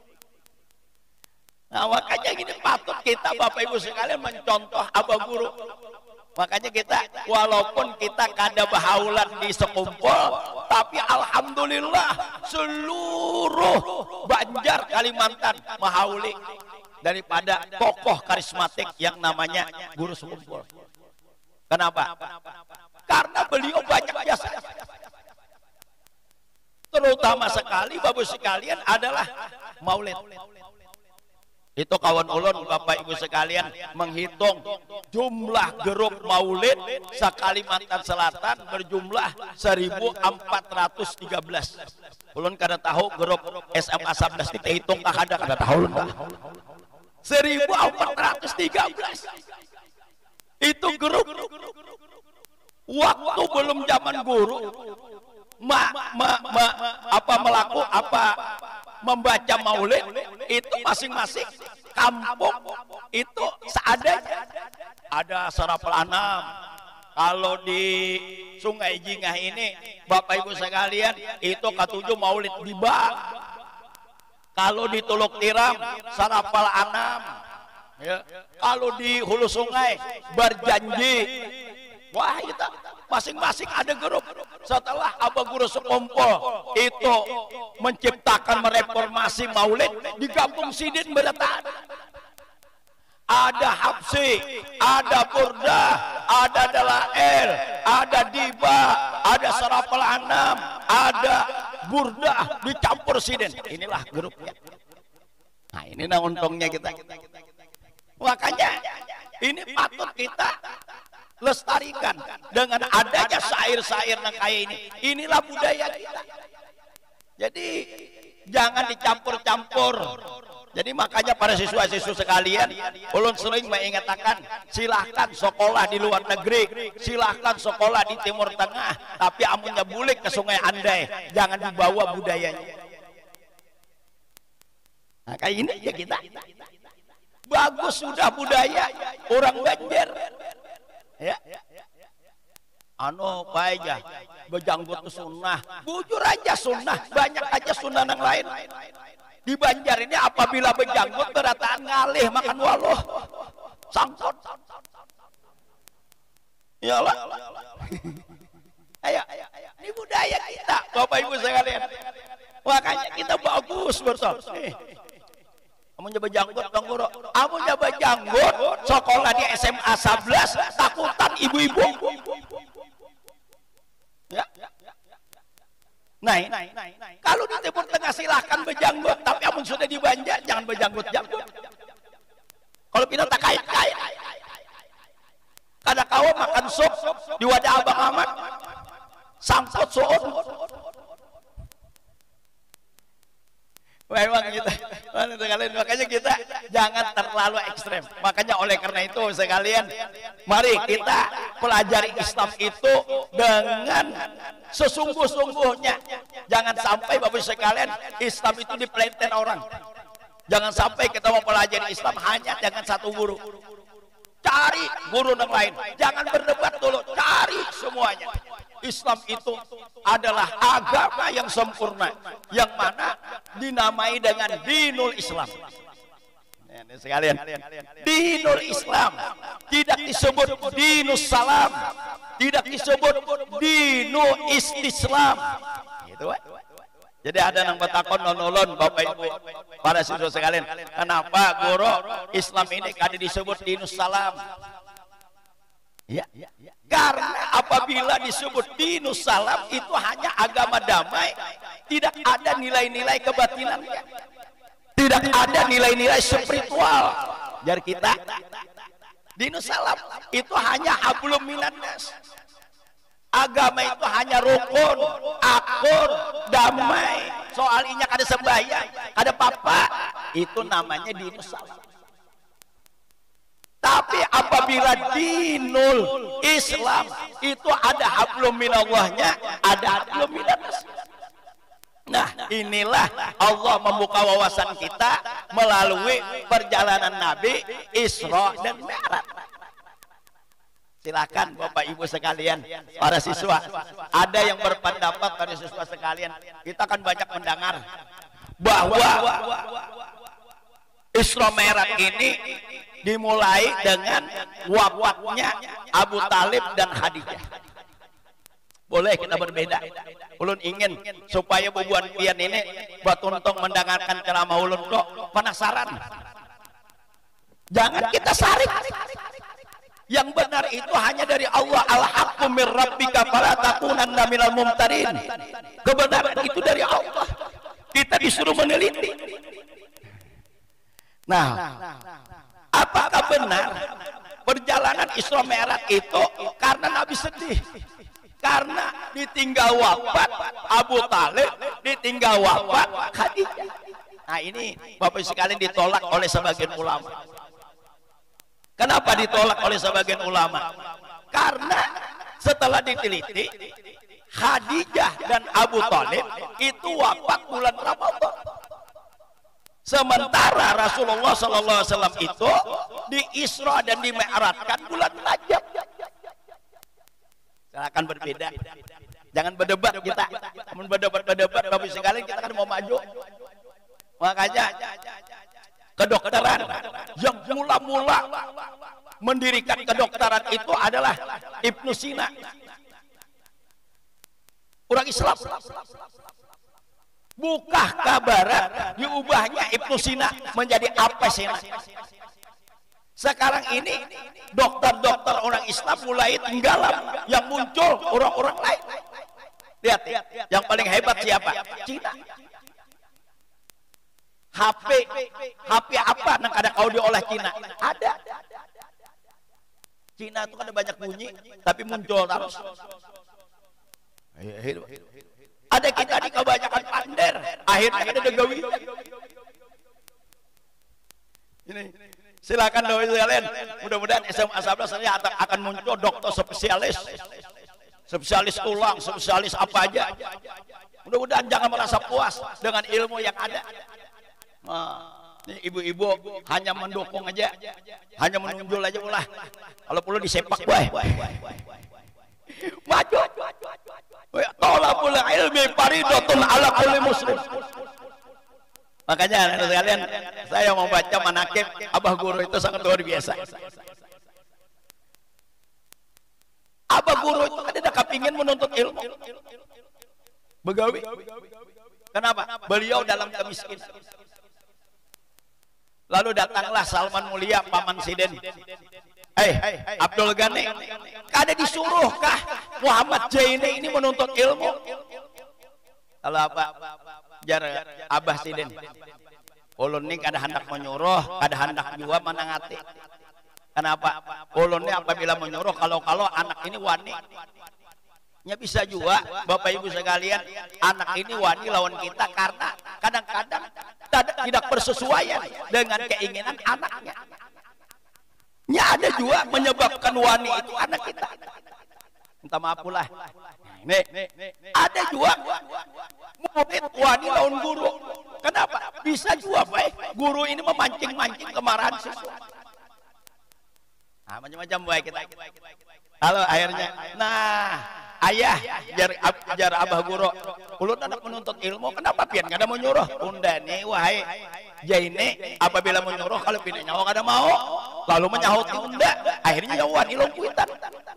Nah, makanya gini patut kita Bapak Ibu sekalian mencontoh abah guru. Makanya kita walaupun kita kada bahaulan di sekumpul, tapi alhamdulillah seluruh Banjar Kalimantan mahauli daripada tokoh karismatik yang namanya guru sekumpul. Kenapa? Karena beliau banyak biasa. Terutama sekali Bapak sekalian adalah maulid. Itu kawan ulun Bapak Ibu sekalian menghitung jumlah grup maulid se-Kalimantan Selatan berjumlah 1413. Ulun kada tahu grup SMA 11 kita hitung kada tahu ulun. 1413. Itu grup waktu belum zaman guru membaca maulid itu masing-masing kampung itu seadanya. Ada Sarapal Anam. Kalau di Sungai Jingah ini Bapak Ibu sekalian itu ketujuh maulid di Bak. Kalau di Tuluk Tiram Sarapal Anam. Ya. Kalau di Hulu Sungai berjanji. Wah, kita masing-masing ada grup. Setelah Abah Guru Sekumpul itu menciptakan mereformasi maulid, di Kampung Sidin berdataan. Ada Habsi, ada Burda, ada Dalail, ada Diba, ada Sarapal Anam, ada Burda dicampur Sidin. Inilah grupnya. Nah, ini nah untungnya kita. Makanya ini patut kita lestarikan dengan adanya syair-syair yang kayak ini. Inilah budaya kita. Jadi jangan dicampur-campur. Jadi makanya para siswa-siswa sekalian, ulun sering mengingatkan, silahkan sekolah di luar negeri, silahkan sekolah di Timur Tengah, tapi amunnya bulik ke Sungai Andai, jangan dibawa budayanya. Nah, kayak ini ya kita. Bagus sudah budaya orang Banjar. Ya, anu apa aja bejanggut itu sunnah, bujur aja sunnah, banyak aja sunnah yang lain. Di Banjar ini apabila bejanggut berataan ngalih makan waloh, sangkut. Iyalah. Ayo, ini budaya kita, Bapak Ibu sekalian. Makanya kita bagus bersama. Amun jabat janggut dong guru. Amun jabat janggut sekolah di SMA 11 takutan ibu-ibu. Ya. Nah, kalau di Timur Tengah silahkan bejanggut, tapi amun sudah di Banjar jangan bejanggut-janggut. Kalau pindah tak kait-kait. Kada kawa makan sup di wadah Abang Ahmad. Sangkut suut. Memang kita Makanya kita jangan terlalu ekstrem. Makanya oleh karena itu sekalian, mari kita pelajari Islam itu dengan sesungguh-sungguhnya. Jangan sampai Bapak sekalian Islam itu dipeleten orang. Jangan sampai kita mau pelajari Islam hanya dengan satu guru. Cari guru yang lain. Jangan berdebat dulu, cari semuanya. Islam itu adalah agama yang sempurna, yang mana dinamai dengan dinul Islam. Ini sekalian, dinul Islam tidak disebut dinus salam, tidak disebut dinu istislam. Gitu, jadi ada yang bertakon nonolon Bapak Ibu para siswa sekalian, kenapa guru Islam ini kada disebut dinus salam? Ya, karena apabila disebut dinus salam itu hanya agama damai, tidak ada nilai-nilai kebatinannya, tidak ada nilai-nilai spiritual. Jadi kita dinus salam itu hanya hablum minannas. Agama itu hanya rukun, akur, damai. Soalnya kada sembahyang, kada apa-apa, itu namanya dinus salam. Tapi apabila dinul Islam itu ada hablum minallahnya, ada hablum minannas. Nah, inilah Allah membuka wawasan kita melalui perjalanan Nabi Isra dan Mi'raj. Silakan Bapak Ibu sekalian, para siswa, ada yang berpendapat para siswa sekalian, kita kan banyak mendengar bahwa Isra Mi'raj ini dimulai dengan wafatnya Abu Talib dan Khadijah. Boleh kita berbeda. Ulun ingin supaya bubuan pian ini batuntong mendengarkan ceramah ulun kok penasaran. Jangan kita sarik. Yang benar itu hanya dari Allah. Al-haqqu mir rabbika fala takunanna minal mumtarin. Kebenaran itu dari Allah. Kita disuruh meneliti. Nah, apakah benar perjalanan Isra Mi'raj itu karena Nabi sedih? Karena ditinggal wafat Abu Talib, ditinggal wafat Khadijah. Nah, ini Bapak sekalian ditolak oleh sebagian ulama. Kenapa ditolak oleh sebagian ulama? Karena setelah diteliti, Khadijah dan Abu Talib itu wafat bulan Ramadan. Sementara Rasulullah SAW itu di Isra dan di Mi'rajkan bulan Rajab. Silakan berbeda. Jangan berdebat kita. Berdebat Bapak sekalian kita kan mau maju. Makanya kedokteran yang mula-mula mendirikan kedokteran itu adalah Ibnu Sina, orang Islam. Buka kabaran diubahnya Ibnu Sina menjadi Avicenna. Sekarang ini dokter-dokter orang Islam mulai tenggelam, yang muncul orang-orang lain. Lihat, yang paling hebat siapa? Cina. HP apa yang ada kau diolah Cina? Ada. Cina itu kan ada banyak bunyi, tapi muncul terus. Ada kita di kebanyakan pander, akhirnya ada degawi. Ini silakan Bapak sekalian, mudah-mudahan SMA 11 saya akan muncul dokter spesialis tulang, spesialis apa aja. Mudah-mudahan jangan merasa puas dengan ilmu yang ada. Ini ibu-ibu hanya mendukung aja, hanya menunjul aja ulah. Kalau perlu disepak bae. Maju. Tolabul ilmi faridatun ala kulli muslim. Makanya sekalian, saya mau baca manaqib Abah Guru itu sangat luar biasa. Abah Guru itu ada kepingin menuntut ilmu. Begawi. Kenapa? Beliau dalam kemiskinan. Lalu datanglah Salman Mulia Paman Siden. Abdul Ghani, kada disuruhkah Muhammad Jaini ini menuntut ilmu? Kalau apa? Jar Abah Siden. Ulun ini kada hendak menyuruh, kada hendak juga menangati. Kenapa? Ulun ini apabila menyuruh kalau anak ini wani. Ya bisa juga Bapak Ibu sekalian, anak ini wani lawan kita karena kadang-kadang tidak bersesuaian dengan keinginan anaknya. Ya ada juga menyebabkan wani itu anak kita. Minta maaf pula. Nih, ada juga murid wani lawan guru. Kenapa? Bisa juga baik guru ini memancing-mancing kemarahan siswa. Nah, macam-macam baik kita. Kalau akhirnya, nah ayah jar abah guru, ulun anak menuntut ilmu, kenapa pian kada mau nyuruh? Unda nih wahai jaine, apabila menyuruh kalau pian nyawa kada mau, lalu menyahut unda, akhirnya nyawan ilmu kuitan.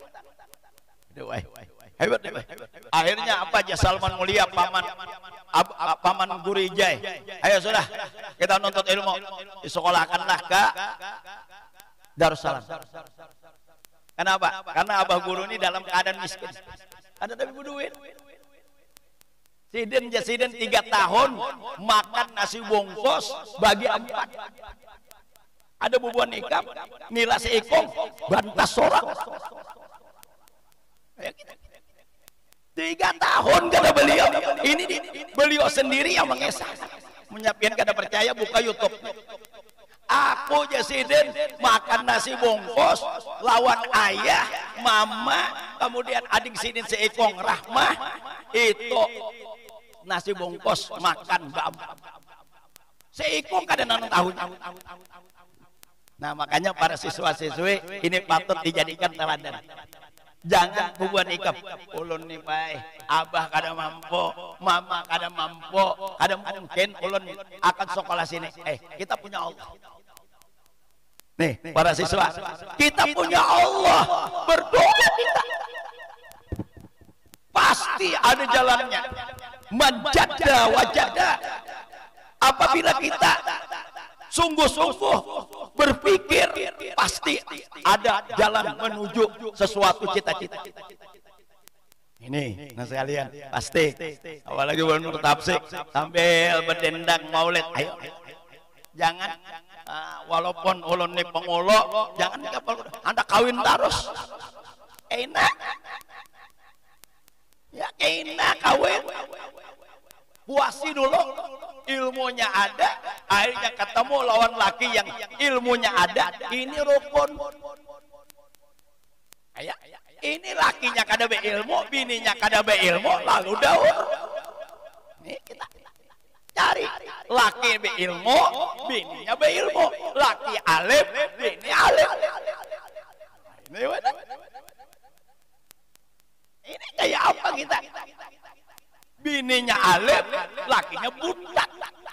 Hebat. Akhirnya apa aja Salman Mulia paman Guru Ijai, ayo sudah kita nuntut ilmu, disekolahkanlah ke Darussalam. Kenapa? Karena abah guru ini dalam keadaan miskin. Ada tapi berduit. Siden 3 tahun makan nasi bungkus bagi 4. Ada bubuan ikam, nila seekong, bantas sorang. 3 tahun kata beliau. Ini beliau sendiri yang mengesah. Menyiapkan kada percaya buka YouTube. Aku Jasiden makan nasi bungkus lawan ayah, mama, kemudian adik Sidin seekong Rahmah itu nasi bungkus makan gampang. Seekong kada 6 tahun. Nah makanya para siswa-siswi ini patut dijadikan teladan. Jangan bubuan ikap. Ulun nih baik, abah kada mampu, mama kada mampu, kada mungkin ulun akan sekolah sini. Kita punya Allah. Nih para siswa, kita punya Allah, berdoa kita pasti ada jalannya. Manjada wajada. Apabila kita sungguh-sungguh berpikir, pasti ada jalan menuju sesuatu cita-cita. Ini nah sekalian pasti, apalagi bulan tafsir sambil berdendang maulid. Ayo jangan walaupun ulun nih pengolo, jangan kapal anda kawin terus. Enak ya, enak kawin, puasi dulu, ilmunya ada, akhirnya ketemu lawan laki yang ilmunya ada. Ini rukun. Ini lakinya kada beilmu, bininya kada beilmu, lalu daur. Nih kita cari laki beilmu, bininya beilmu, laki alim, bini alim. Ini kayak apa kita? Bininya alim, lakinya budak.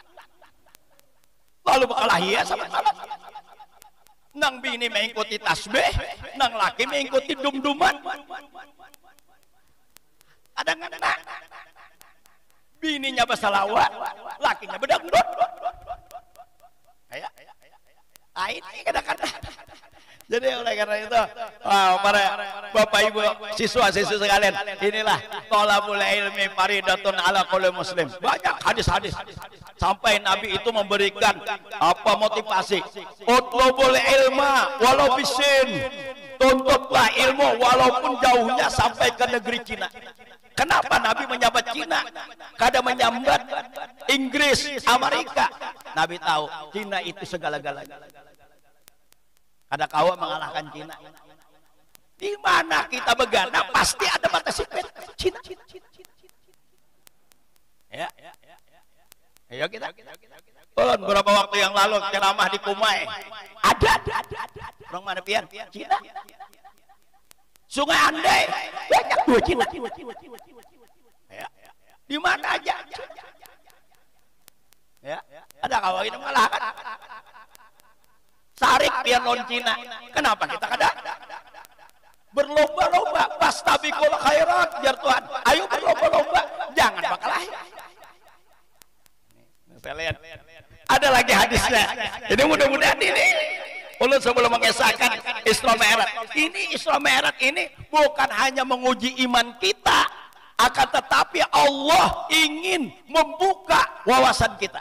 Lalu bakalah hias sama-sama. Nang bini mengikuti tasbih, nang laki mengikuti dum-duman. Kadang-kadang bininya bersalawat, lakinya berdangdut. Ini kadang-kadang. Jadi oleh karena itu, para bapak ibu siswa-siswa sekalian, inilah thalabul ilmi faridatun ala kulli muslim. Banyak hadis-hadis sampai Nabi itu memberikan apa motivasi. Utlubul ilma walau bisin. Tuntutlah ilmu walaupun jauhnya sampai ke negeri Cina. Kenapa Nabi menyambat Cina? Kada menyambat Inggris, Amerika. Nabi tahu Cina itu segala-galanya. Ada kawa mengalahkan Cina. Di mana kita begana pasti ada mata sipit Cina. Ya. Ayo kita. Beberapa waktu yang lalu ceramah di Kumai. Ada. Orang mana pian? Cina. Sungai Andai banyak 2 Cina. Ya. Di mana aja? Ya. Ada kawa ini mengalahkan. Sarik pian non Cina. Kenapa kita kada? Berlomba-lomba, fastabiqul khairat, jar Tuhan. Ayo berlomba-lomba, jangan bakalah. Saya lihat. Ada lagi hadisnya. Jadi mudah-mudahan ini ulun sebelum mengesahkan Isra Mi'raj. Ini Isra Mi'raj ini bukan hanya menguji iman kita, akan tetapi Allah ingin membuka wawasan kita.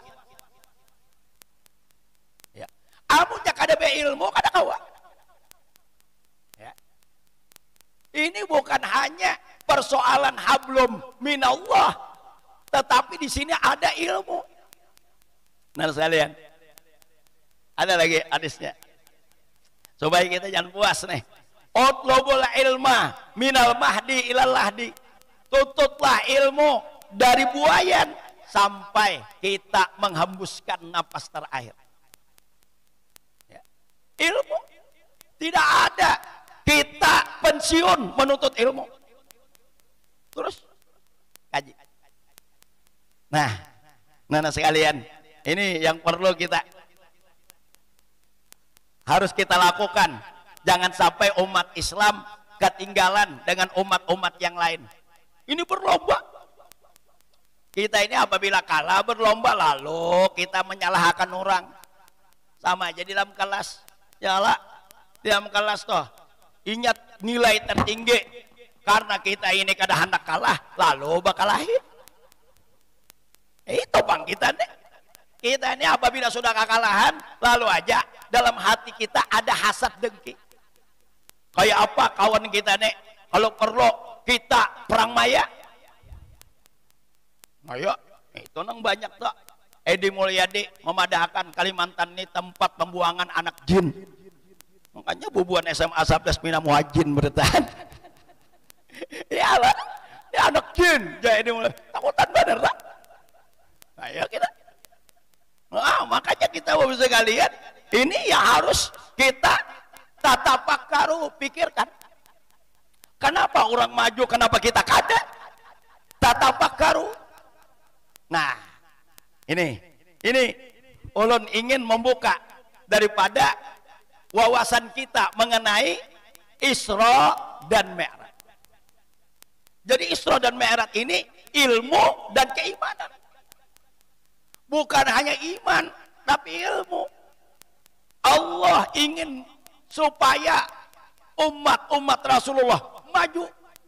Amunya kada be ilmu kada kawa. Ya. Ini bukan hanya persoalan hablum minallah, tetapi di sini ada ilmu. Nah sekalian, ada lagi hadisnya supaya kita jangan puas nih. Utlubul ilma minal mahdi ilal lahdi, tututlah ilmu dari buayan sampai kita menghembuskan napas terakhir. Ya. Ilmu tidak ada kita pensiun menuntut ilmu. Terus kaji. Nah sekalian, ini yang perlu kita harus kita lakukan. Jangan sampai umat Islam ketinggalan dengan umat-umat yang lain. Ini berlomba. Kita ini apabila kalah berlomba lalu kita menyalahkan orang. Sama aja di dalam kelas. Yalah, di dalam kelas toh ingat nilai tertinggi karena kita ini kada hendak kalah lalu bakal lahir. Itu bang kita nih. Kita ini apabila sudah kekalahan lalu aja dalam hati kita ada hasad dengki. Kayak apa kawan kita nih kalau perlu kita perang maya. Ayo, itu nang banyak tuh. Edi Mulyadi memadahkan Kalimantan ini tempat pembuangan anak jin. Makanya bubuan SMA 11 Mina Muhajin bertahan. Ya lah, ya anak jin. Jadi takutan bener tak? Ayo kita. Nah, makanya kita bisa kalian ini ya harus kita tatapakaru, pikirkan. Kenapa orang maju, kenapa kita kada? Tatapakaru. Nah, ini ulun ingin membuka daripada wawasan kita mengenai Isra dan Mi'raj. Jadi Isra dan Mi'raj ini ilmu dan keimanan. Bukan hanya iman, tapi ilmu. Allah ingin supaya umat Rasulullah maju.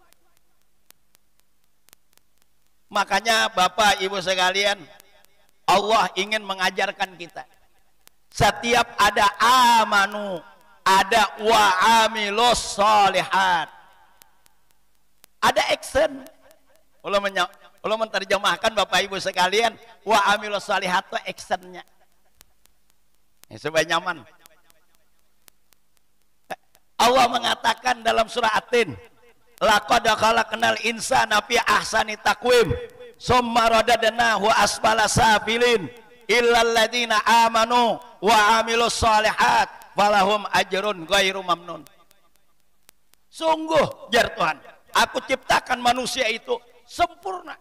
Makanya Bapak Ibu sekalian, Allah ingin mengajarkan kita. Setiap ada amanu, ada wa amilus sholihat. Ada action. Allah menterjemahkan Bapak Ibu sekalian, wa amilus sholihat itu actionnya. Ini supaya nyaman. Allah mengatakan dalam surah At-Tin, laqad khalaqnal insana fi ahsani taqwim summa radadnahu asfala safilin illal ladzina amanu wa amilus sholihat falahum ajrun ghairu mamnun. Sungguh jar Tuhan, aku ciptakan manusia itu sempurna.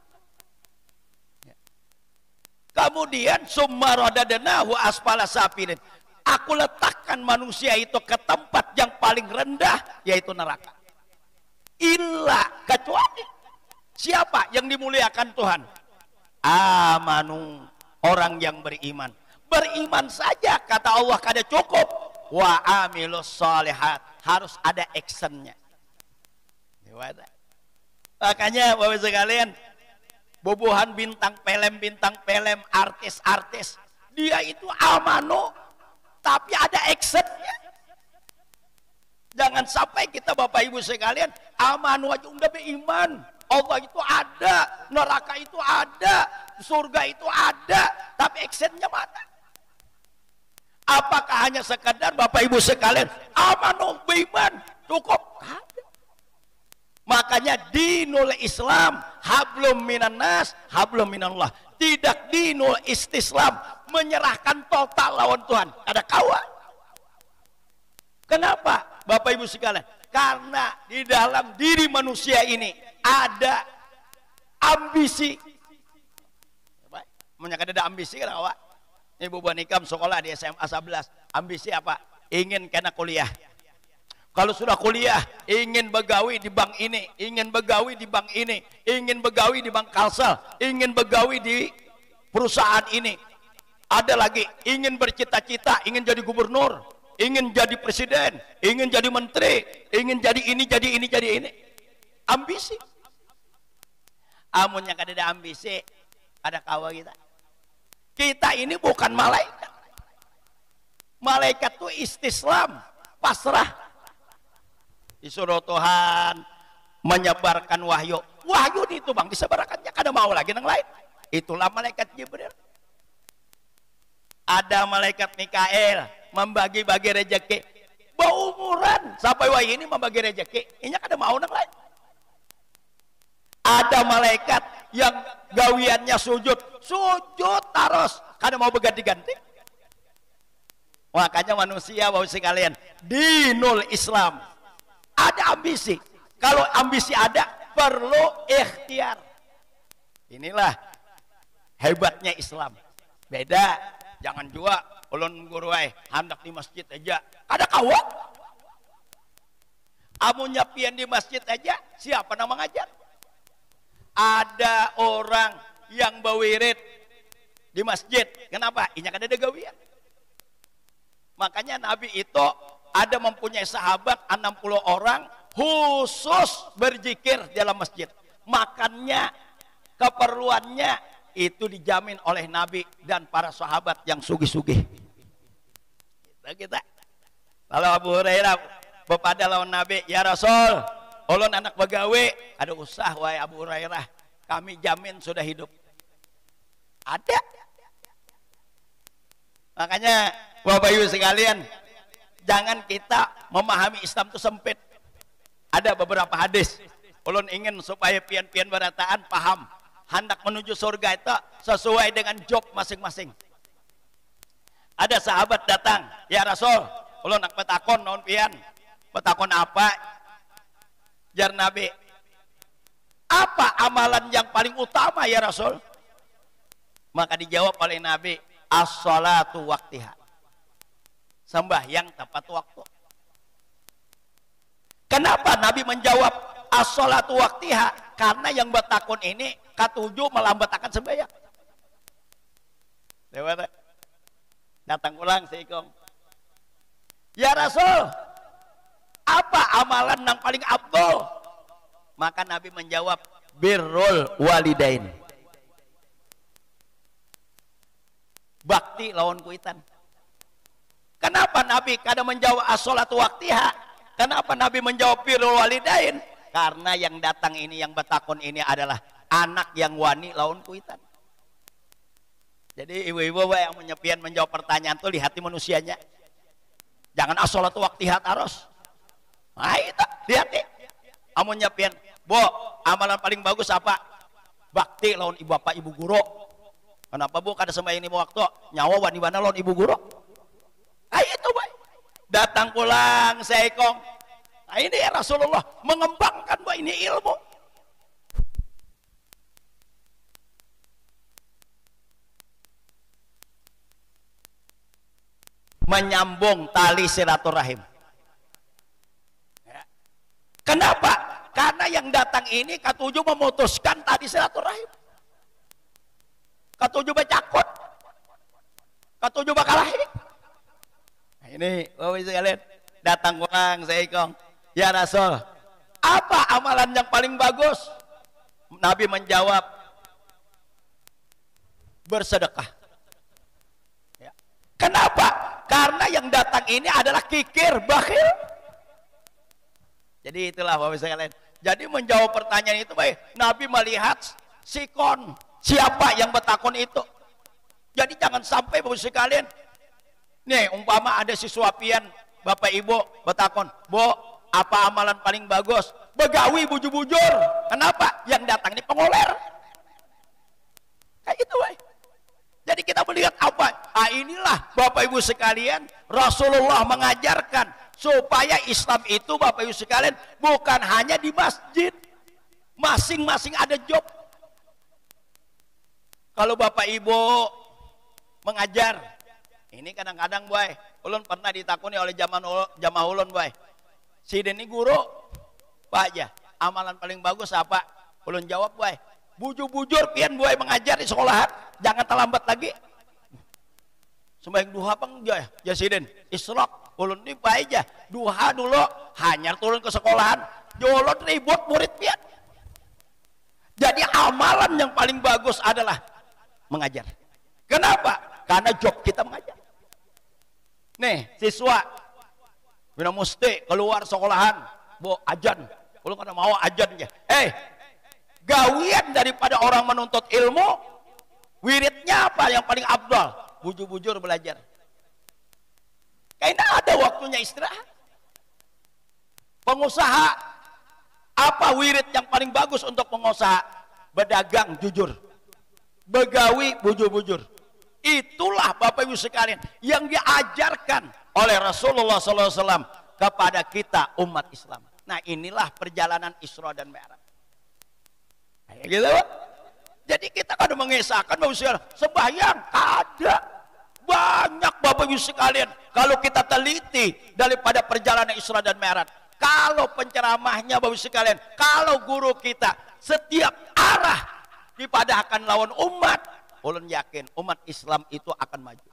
Kemudian summa radadnahu asfala safilin, aku letakkan manusia itu ke tempat yang paling rendah, yaitu neraka. Illa, kecuali siapa yang dimuliakan Tuhan? Amanu, orang yang beriman. Beriman saja kata Allah kada cukup. Wa amilus sholihat, harus ada actionnya. Makanya Bapak sekalian, bobohan bintang film, artis, dia itu amanu, tapi ada actionnya. Jangan sampai kita Bapak Ibu sekalian amanu aja udah beriman, Allah itu ada, neraka itu ada, surga itu ada, tapi actionnya mana? Apakah hanya sekadar Bapak Ibu sekalian amanu beriman cukup? Makanya dinul Islam hablum minan nas, hablum minallah. Tidak dinul istislam, menyerahkan total lawan Tuhan. Ada kawan. Kenapa Bapak Ibu sekalian? Karena di dalam diri manusia ini ada ambisi. Menyangka ada ambisi kan awak? Ibu Banikam sekolah di SMA 11. Ambisi apa? Ingin kena kuliah. Kalau sudah kuliah, ingin begawi di bank ini, ingin begawi di bank ini, ingin begawi di bank Kalsel, ingin begawi di perusahaan ini. Ada lagi, ingin bercita-cita, ingin jadi gubernur, ingin jadi presiden, ingin jadi menteri, ingin jadi ini, jadi ini, jadi ini. Ambisi. Amunnya kada ada ambisi, ada kawa kita. Kita ini bukan malaikat. Malaikat itu istislam, pasrah. Disuruh Tuhan menyebarkan wahyu. Wahyu itu bang disebarkannya, kada mau lagi yang lain. Itulah malaikat Jibril. Ada malaikat Mikael membagi-bagi rezeki. Baumuran sampai wahyu ini membagi rezeki. Ini kada mau yang lain. Ada malaikat yang gawiannya sujud terus, kada mau berganti-ganti. Makanya manusia bapak sekalian, dinul Islam ada ambisi. Kalau ambisi ada, perlu ikhtiar. Inilah hebatnya Islam. Beda, jangan juga ulun guru hendak di masjid aja. Ada kawan. Amunnya pian di masjid aja, siapa nama ngajar? Ada orang yang bawirid di masjid. Kenapa? Ini kan ada gawian. Makanya Nabi itu ada mempunyai sahabat 60 orang khusus berzikir dalam masjid. Makannya, keperluannya itu dijamin oleh Nabi dan para sahabat yang sugih-sugih. Kita. Lalu Abu Hurairah bepada lawan Nabi, ya Rasul, ulun anak begawe, ada usah wahai Abu Hurairah, kami jamin sudah hidup. Ada. Makanya Bapak Ibu sekalian, jangan kita memahami Islam itu sempit. Ada beberapa hadis. Ulun ingin supaya pian-pian berataan paham. Hendak menuju surga itu sesuai dengan job masing-masing. Ada sahabat datang, ya Rasul, ulun nak petakon naon pian. Petakon apa? Jar Nabi, apa amalan yang paling utama ya Rasul? Maka dijawab oleh Nabi, as-salatu waqtiha. Sembahyang tepat waktu. Kenapa Nabi menjawab as-salatu waqtiha? Karena yang bertakun ini katujuh melambatkan sembahyang. Lewat. Datang ulang seikong. Ya Rasul, apa amalan yang paling afdol? Maka Nabi menjawab, birrul walidain. Bakti lawan kuitan. Kenapa Nabi kadang menjawab as-salatu waqtiha? Kenapa Nabi menjawab birrul walidain? Karena yang datang ini, yang bertakun ini adalah anak yang wani lawan kuitan. Jadi ibu-ibu yang menyepian menjawab pertanyaan itu lihat di manusianya. Jangan as-salatu waqtiha terus. Nah itu, lihat deh. Amun nyepian, Bo, amalan paling bagus apa? Bakti lawan ibu bapak ibu guru. Kenapa Bu kada sembahyang ini waktu? Nyawa wani mana lawan ibu guru? Ah itu baik. Datang pulang seekong. Nah ini ya Rasulullah mengembangkan bahwa ini ilmu. Menyambung tali silaturahim. Ya. Kenapa? Karena yang datang ini katujuh memutuskan tali silaturahim. Katujuh bacakut. Katujuh bakalahi. Nah ini Bapak sekalian datang pulang seikong. Ya Rasul, apa amalan yang paling bagus? Nabi menjawab, bersedekah. Ya. Kenapa? Karena yang datang ini adalah kikir, bakhil. Jadi itulah Bapak sekalian. Jadi menjawab pertanyaan itu baik. Nabi melihat sikon, siapa yang bertakun itu. Jadi jangan sampai Bapak sekalian, nih umpama ada siswa pian, Bapak Ibu bertakun, Bo, apa amalan paling bagus? Begawi bujur-bujur. Kenapa? Yang datang ini pengoler. Kayak gitu, baik. Jadi kita melihat apa? Ah inilah Bapak Ibu sekalian, Rasulullah mengajarkan supaya Islam itu Bapak Ibu sekalian bukan hanya di masjid. Masing-masing ada job. Kalau Bapak Ibu mengajar, ini kadang-kadang boy, ulun pernah ditakuni oleh jamaah ulun boy. Si Deni guru, Pak aja, amalan paling bagus apa? Ulun jawab boy, bujur-bujur pian boy mengajar di sekolahan, jangan terlambat lagi. Sembahyang duha bang ya Siden, Israq, ulun ini Pak aja, duha dulu, hanya turun ke sekolahan, jolot ribut murid pian. Jadi amalan yang paling bagus adalah mengajar. Kenapa? Karena job kita mengajar. Nih siswa, bina mesti keluar sekolahan, bo ajan, ulun kada mau ajannya. Gawian daripada orang menuntut ilmu, wiridnya apa yang paling abdal? Bujur-bujur belajar. Kayaknya ada waktunya istirahat. Pengusaha, apa wirid yang paling bagus untuk pengusaha? Berdagang jujur, begawi bujur-bujur. Itulah Bapak Ibu sekalian yang diajarkan oleh Rasulullah SAW kepada kita umat Islam. Nah, inilah perjalanan Isra dan Mi'raj. Kayak gitu. Jadi kita kan mengesahkan Bapak Ibu sekalian, sembahyang ada banyak Bapak Ibu sekalian. Kalau kita teliti daripada perjalanan Isra dan Mi'raj, kalau penceramahnya Bapak Ibu sekalian, kalau guru kita setiap arah dipadahkan lawan umat, ulun yakin umat Islam itu akan maju.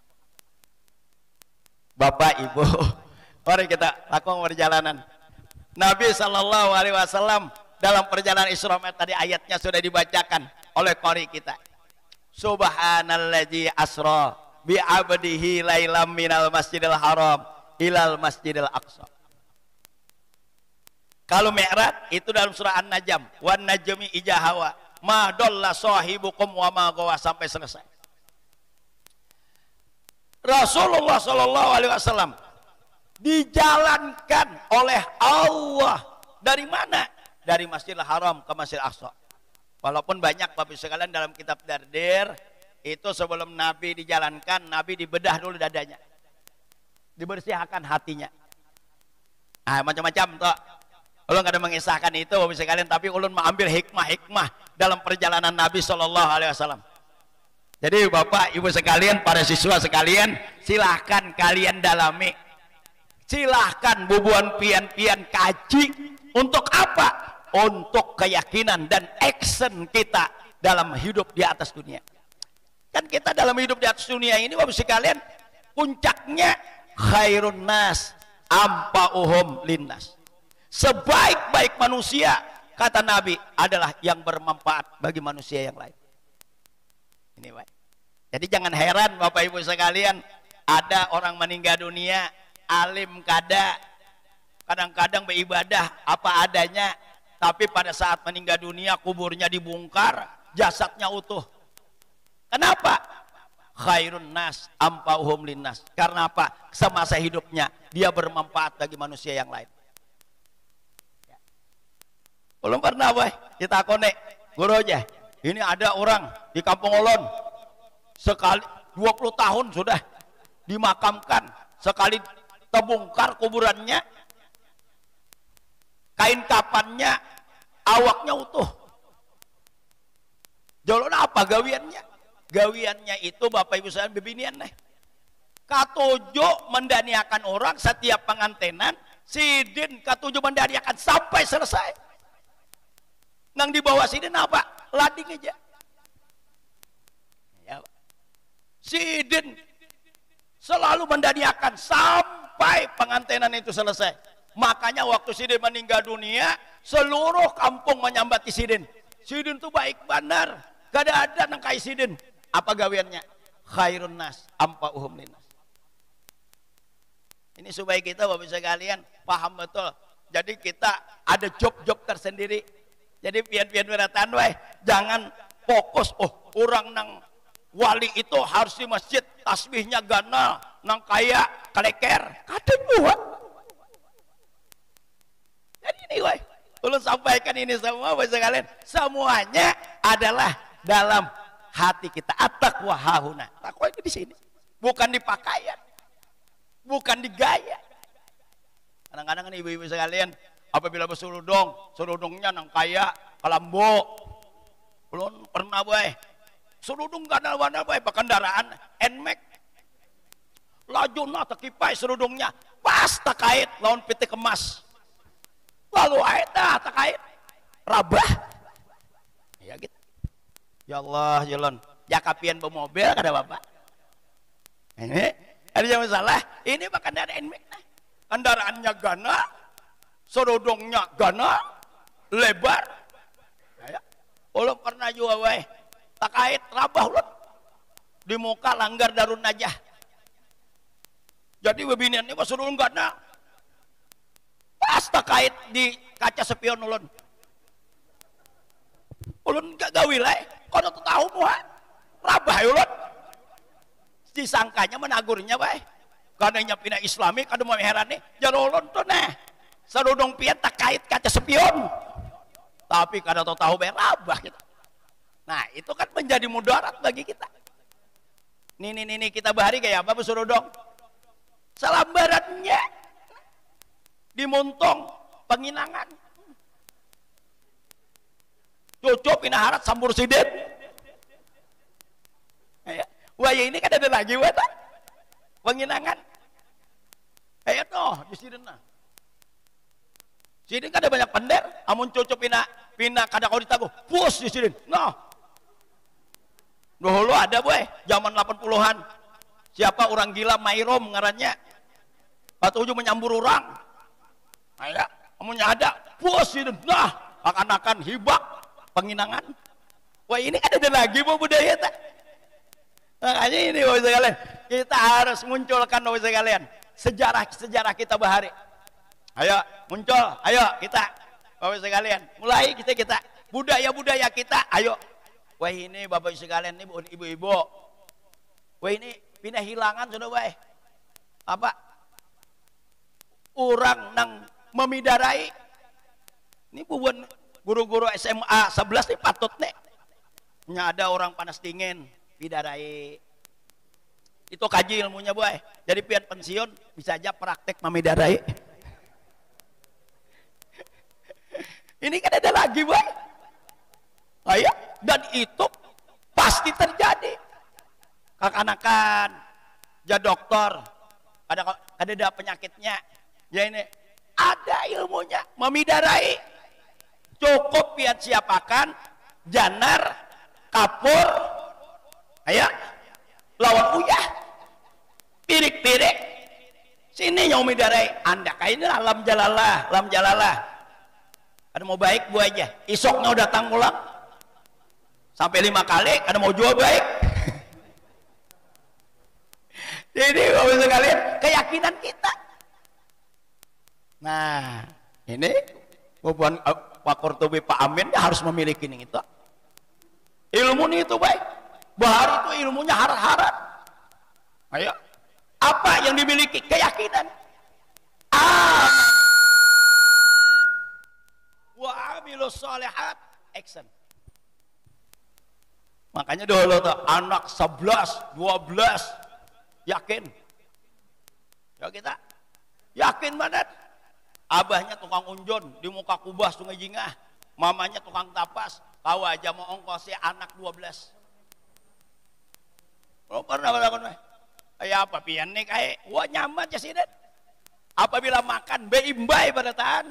Bapak Ibu, mari kita lakukan perjalanan. Nabi SAW dalam perjalanan Isra Mi'raj tadi ayatnya sudah dibacakan oleh qari kita. Subhanalladzi asra bi 'abdihi lailam minal masjidil haram ilal masjidil aqsa. Kalau Mi'raj itu dalam surah An-Najm, wan najmi idza hawa ma dalla sahibukum wa ma gawa, sampai selesai. Rasulullah SAW dijalankan oleh Allah dari mana? Dari Masjidil Haram ke Masjidil Aqsa. Walaupun banyak Bapak sekalian dalam kitab Dardir itu sebelum Nabi dijalankan, Nabi dibedah dulu dadanya, dibersihkan hatinya. Macam-macam toh. Ulun kada mengisahkan itu Bapak sekalian, tapi ulun mengambil hikmah-hikmah dalam perjalanan Nabi SAW. Jadi Bapak Ibu sekalian, para siswa sekalian, silahkan kalian dalami, silahkan bubuan pian-pian kaji. Untuk apa? Untuk keyakinan dan action kita dalam hidup di atas dunia. Kan kita dalam hidup di atas dunia ini Bapak sekalian, puncaknya khairun nas ampa'uhum linnas. Sebaik-baik manusia, kata Nabi, adalah yang bermanfaat bagi manusia yang lain. Ini baik. Jadi jangan heran Bapak Ibu sekalian, ada orang meninggal dunia, alim kada, kadang-kadang beribadah apa adanya, tapi pada saat meninggal dunia kuburnya dibongkar, jasadnya utuh. Kenapa? Khairun nas ampauhum linnas. Karena apa? Semasa hidupnya dia bermanfaat bagi manusia yang lain. Belum pernah kita konek guru aja. Ini ada orang di Kampung Olon, sekali 20 tahun sudah dimakamkan, sekali terbongkar kuburannya, kain kafannya, awaknya utuh. Jolon apa gawiannya? Gawiannya itu Bapak Ibu sekalian bebinian nih. Katujuh mendaniakan orang setiap pengantenan, sidin katujuh mendaniakan sampai selesai. Nang di bawah sidin apa? Lading aja. Ya. Sidin selalu mendaniakan sampai pengantenan itu selesai. Makanya waktu sidin meninggal dunia, seluruh kampung menyambati sidin. Sidin itu baik benar, gak ada nang kai sidin. Apa gawiannya? Khairun nas ampa'uhum linnas. Ini supaya kita Bapak sekalian paham betul. Jadi kita ada job-job tersendiri. Jadi pian-pian beratan jangan fokus orang nang wali itu harus di masjid tasbihnya ganal, nang kaya kaleker kadang buat. Jadi ini ulun sampaikan ini semua Bapak sekalian, semuanya adalah dalam hati kita. At-taqwa hahuna. Takwa itu di sini, bukan di pakaian, bukan di gaya. Kadang-kadang kan ibu-ibu sekalian apabila berserudung, serudungnya nang kaya Kalambo. Belum pernah serudung ganal warna kendaraan NMAX. Laju na tekipai serudungnya pas takait lawan piti kemas. Lalu dah takait rabah. Ya gitu. Ya Allah, jalan. Ya kapian bermobil kada Bapak. Ini ada masalah. Ini bahkan ada NMAX. Kendaraannya gana, serudungnya gana, lebar. Ya. Ulun pernah juga takait rabah ulun di muka langgar darun najah. Jadi bebinian ini serudung gana. asta kait di kaca spion ulun gak gawilah kono tahu muha rabah ulun disangkanya menagurnya bae karena pina islami kada mau herane jaro ulun tuh nah sarudong pian tak kait kaca spion tapi kada tahu bae rabah gitu. Nah itu kan menjadi mudarat bagi kita. Nih kita bahari kayak apa sarudong salambarannya dimuntong penginangan cucu pinaharat sambur sidin wah ya ini kan ada lagi wah penginangan noh di sidin nah sidin kan ada banyak pender amun cucu pina kada kau ditaguh pus di sidin noh dulu ada boy zaman 80-an siapa orang gila Mairom ngarannya patuju menyambur orang ayah amunnya ada pus sidin nah akan-akan hibak penginangan wah ini kan ada lagi mau budaya tak makanya ini bapak sekalian kita harus munculkan bapak sekalian sejarah kita bahari ayo muncul ayo kita bapak sekalian mulai kita budaya kita ayo wah ini bapak sekalian ini ibu-ibu wah ini pindah hilangan sudah wah apa orang nang memidarai ini bubuan guru-guru SMA 11 nih patut nih ada orang panas dingin midarai itu kaji ilmunya boy jadi pian pensiun bisa aja praktek memidarai ini kan ada lagi boy ayo dan itu pasti terjadi kakanakan ya dokter ada penyakitnya ya ini ada ilmunya memidarai cukup pian siapakan janar kapur ayo lawan uyah pirik-pirik sini yang midarai anda kayak ini lam jalalah ada mau baik bu aja isoknya udah datang pulang sampai 5 kali ada mau jual baik jadi bapak sekalian keyakinan kita nah ini bukan Pak Qurtubi Pak Amin dia harus memiliki ini itu ilmu ini itu baik bahari itu ilmunya harat-harat ayo apa yang dimiliki keyakinan wa amilus shalihat action makanya dulu tuh anak 11 12 yakin ya kita yakin banget abahnya tukang unjon di muka kubah Sungai Jingah mamanya tukang tapas kau aja mau ongkosi anak 12 lo pernah kayak apa pian nih kayak wah nyaman ya sih apabila makan beimbai pada tahan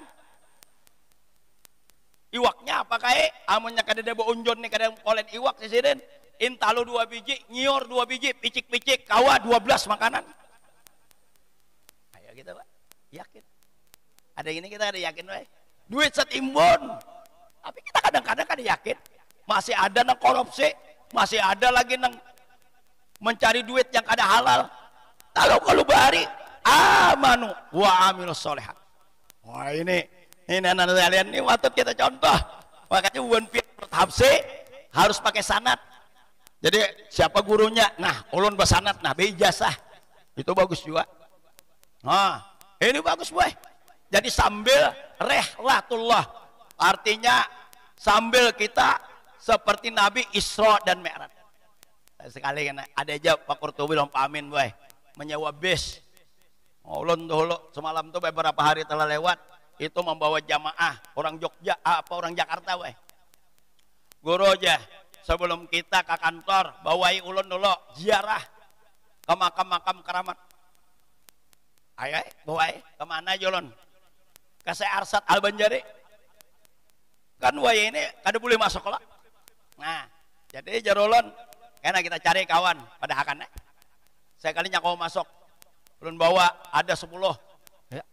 iwaknya apa kayak amunnya kada ada unjon nih kada kolen iwak sih intalu 2 biji nyior 2 biji picik-picik kawa 12 makanan ayo kita pak yakin ada ini kita ada yakin pak duit setimbun tapi kita kadang-kadang kada yakin masih ada nang korupsi masih ada lagi nang mencari duit yang kada halal kalau bahari amanu wa amilus sholihat wah ini anak kalian ini waktu kita contoh makanya buan pian bertahapsi harus pakai sanad jadi siapa gurunya nah ulun bersanad nah beijazah itu bagus juga nah ini bagus boy jadi sambil rehlatullah artinya sambil kita seperti Nabi Isra dan Mi'raj sekali kan ada aja Pak Qurtubi dan Pak Amin boy menyewa bis ulun dulu semalam tuh beberapa hari telah lewat itu membawa jamaah orang Jogja apa orang Jakarta boy guru aja sebelum kita ke kantor bawai ulun dulu ziarah ke makam-makam keramat ayo bawai kemana ulun ke Arsat Al-Banjari kan waya ini kada boleh masuk lah nah jadi jarulun karena kita cari kawan pada hakannya saya kalinya kau masuk ulun bawa ada 10 ya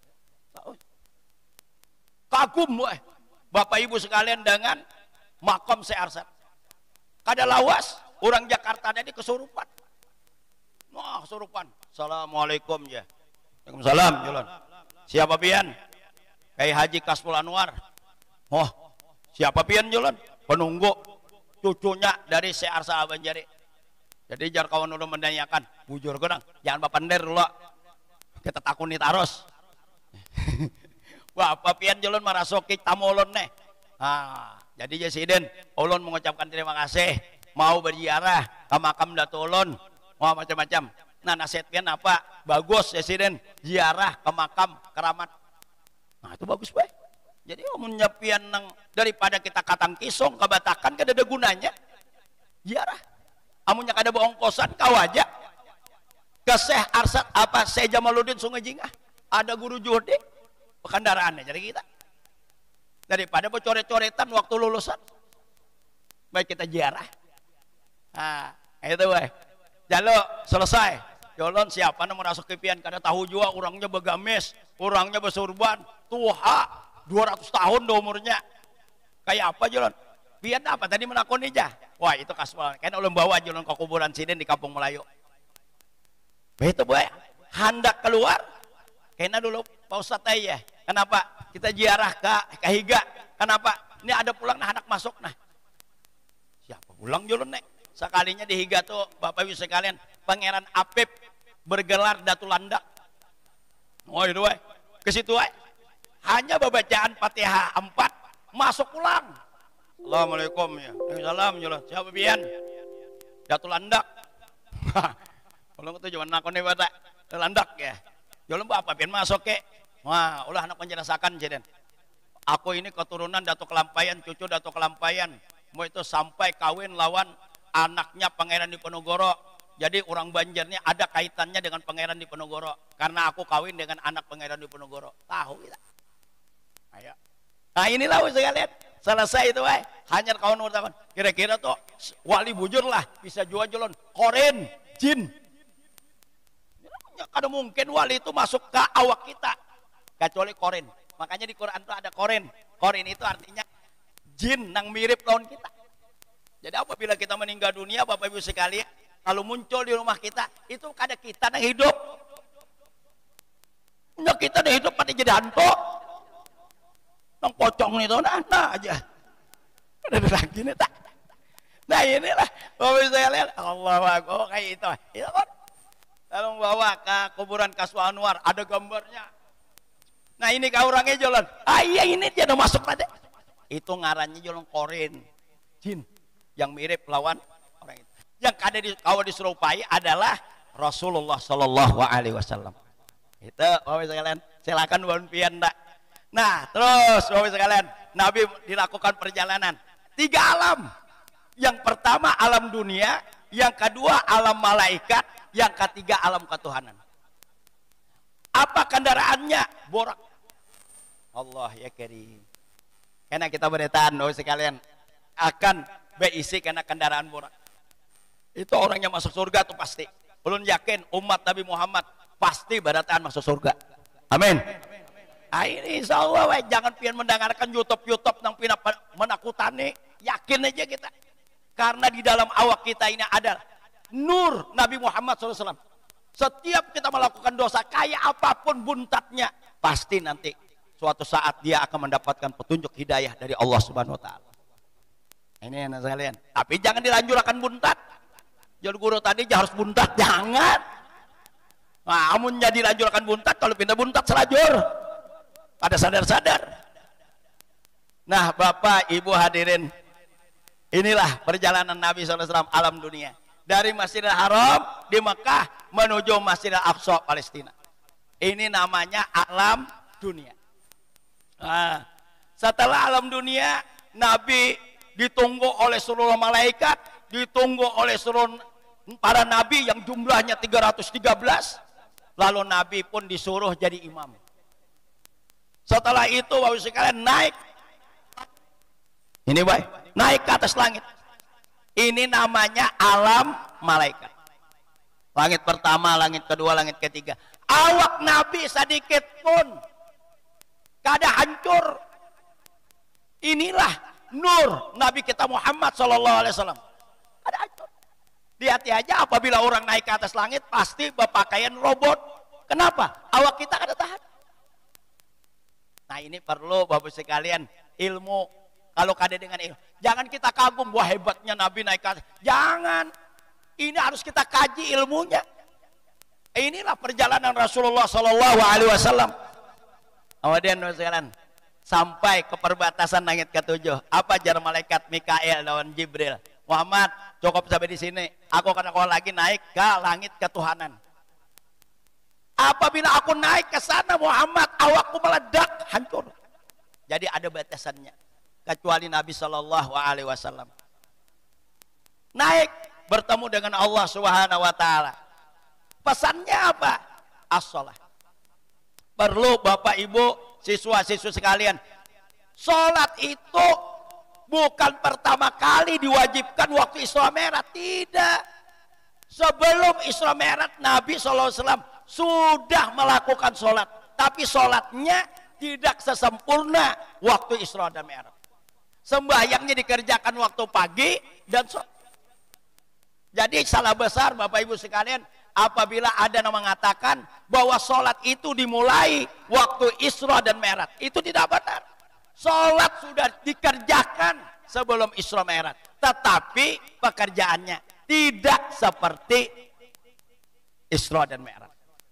kagum boy bapak ibu sekalian dengan makom Arsat kada lawas orang Jakarta tadi kesurupan wah kesurupan assalamualaikum ya waalaikumsalam jalan siapa pian Kayak Haji Kasful Anwar. Oh, siapa pian jalan? Penunggu cucunya dari Syekh Arsa Banjari. Jadi jar kawan udah menanyakan, bujur genang, jangan bapender dulu. Kita takuni taros. Wah, apa pian jalan marasoki tamolon nih. Jadi Jasiden, ulun mengucapkan terima kasih, mau berziarah ke makam Datuk ulun, mau macam-macam. Nah, nasihat pian apa? Bagus Jasiden, ziarah ke makam keramat. Nah, itu bagus baik. Jadi umumnya pian nang daripada kita katang kisong kebatakan kan ada gunanya. Ziarah. Amunnya kada bohong kosan kau aja. Ke Syekh Arsad apa Syekh Jamaluddin Sungai Jingah. Ada guru juhdi kendaraannya jadi kita. Daripada bercoret-coretan waktu lulusan. Baik kita ziarah. Nah, itu baik. Jalo selesai. Jolon siapa yang merasa kepian kada tahu juga orangnya begamis, orangnya bersurban, tuha 200 tahun do umurnya. Kayak apa Jolon? Pian apa tadi menakoni aja. Wah, itu kasmal. Kan ulun bawa Jolon ke kuburan sini di Kampung Melayu. Begitu baik. Hendak keluar. Kena dulu Pak Ustadz ya. Kenapa? Kita ziarah ke Higa. Kenapa? Ini ada pulang nah anak masuk nah. Siapa pulang Jolon nek? Sekalinya di Higa tuh Bapak Ibu sekalian Pangeran Apip bergelar Datu Landak. Oh itu wae. Ke situ wae. Hanya bacaan Fatihah 4 masuk pulang. Assalamualaikum ya. Waalaikumsalam Jolon. Siapa pian? Datu Landak. Kalau itu cuma nakone bata Landak ya. Jolon apa pian masuk ke? Wah, ulah anak menjelaskan jadi. Aku ini keturunan Datuk Kelampayan, cucu Datuk Kelampayan. Mau itu sampai kawin lawan anaknya Pangeran Diponegoro. Jadi orang Banjarnya ada kaitannya dengan Pangeran Diponegoro. Karena aku kawin dengan anak Pangeran Diponegoro. Tahu kita. Ayo. Nah inilah sekalian. Selesai itu hanya kawan wartawan. Kira-kira tuh wali bujur lah bisa jual Jolon. Koren, jin. Kada mungkin wali itu masuk ke awak kita. Kecuali koren. Makanya di Quran itu ada koren. Koren itu artinya jin yang mirip lawan kita. Jadi apabila kita meninggal dunia Bapak Ibu sekalian, kalau muncul di rumah kita, itu kada kita yang hidup. Ya kita yang hidup pasti jadi hantu. Nang pocong itu nah aja. Ada lagi nih tak. Nah inilah Bapak Ibu sekalian, Allahu Akbar kayak itu. Itu kan. Kalau bawa ke kuburan Kasful Anwar ada gambarnya. Nah ini kau orangnya Jolon. Iya ini dia udah masuk pada. Itu ngarannya Jolon koren, jin yang mirip lawan orang itu. Yang ada di kau diserupai adalah Rasulullah Shallallahu Alaihi Wasallam. Itu Bapak sekalian silakan buan pian dak. Nah terus Bapak sekalian Nabi dilakukan perjalanan 3 alam. Yang pertama alam dunia, yang kedua alam malaikat, yang ketiga alam ketuhanan. Apa kendaraannya? Borak. Allah ya karim. Karena kita beritaan Bapak sekalian akan berisi karena kendaraan borak. Itu orangnya masuk surga tuh pasti. Ulun yakin umat Nabi Muhammad pasti beritaan masuk surga. Amin. Nah, ini insya Allah jangan pian mendengarkan YouTube yang pina menakutani. Yakin aja kita. Karena di dalam awak kita ini ada nur Nabi Muhammad SAW. Setiap kita melakukan dosa kayak apapun buntatnya, pasti nanti suatu saat dia akan mendapatkan petunjuk hidayah dari Allah Subhanahu Wa Taala. Ini anak sekalian. Tapi jangan dilanjurkan buntat. Jadi guru tadi harus buntat, jangan. Nah, amun jadi dilanjurkan buntat, kalau pindah buntat selajur. Pada sadar-sadar. Nah, Bapak Ibu hadirin, inilah perjalanan Nabi SAW alam dunia. Dari Masjidil Haram di Mekah menuju Masjidil Aqsa Palestina. Ini namanya alam dunia. Nah, setelah alam dunia, Nabi ditunggu oleh seluruh malaikat, ditunggu oleh seluruh para nabi yang jumlahnya 313. Lalu Nabi pun disuruh jadi imam. Setelah itu Bapak sekalian naik. Ini baik, naik ke atas langit. Ini namanya alam malaikat. Langit pertama, langit kedua, langit ketiga. Awak Nabi sedikit pun kada hancur. Inilah nur Nabi kita Muhammad SAW. Kada hancur. Hati-hati aja apabila orang naik ke atas langit pasti berpakaian robot. Kenapa? Awak kita kada tahan. Nah ini perlu Bapak sekalian ilmu. Kalau kada dengan ilmu, jangan kita kagum wah hebatnya Nabi naik ke atas. Jangan. Ini harus kita kaji ilmunya. Inilah perjalanan Rasulullah Shallallahu Alaihi Wasallam. Kemudian sekalian sampai ke perbatasan langit ketujuh. Apa jar malaikat Mikael lawan Jibril? Muhammad, cukup sampai di sini. Aku akan kau lagi naik ke langit ketuhanan. Apabila aku naik ke sana Muhammad, awakku meledak, hancur. Jadi ada batasannya. Kecuali Nabi Shallallahu Alaihi Wasallam naik bertemu dengan Allah Subhanahu Wa Taala. Pesannya apa? As-shalah. Perlu Bapak Ibu, siswa-siswa sekalian, sholat itu bukan pertama kali diwajibkan waktu Isra Mi'raj. Tidak. Sebelum Isra Mi'raj Nabi SAW sudah melakukan sholat, tapi sholatnya tidak sesempurna waktu Isra dan Mi'raj. Sembahyangnya dikerjakan waktu pagi dan sore. Jadi salah besar Bapak Ibu sekalian apabila ada yang mengatakan bahwa sholat itu dimulai waktu Isra dan Mi'raj. Itu tidak benar. Sholat sudah dikerjakan sebelum Isra Mi'raj, tetapi pekerjaannya tidak seperti Isra dan Mi'raj.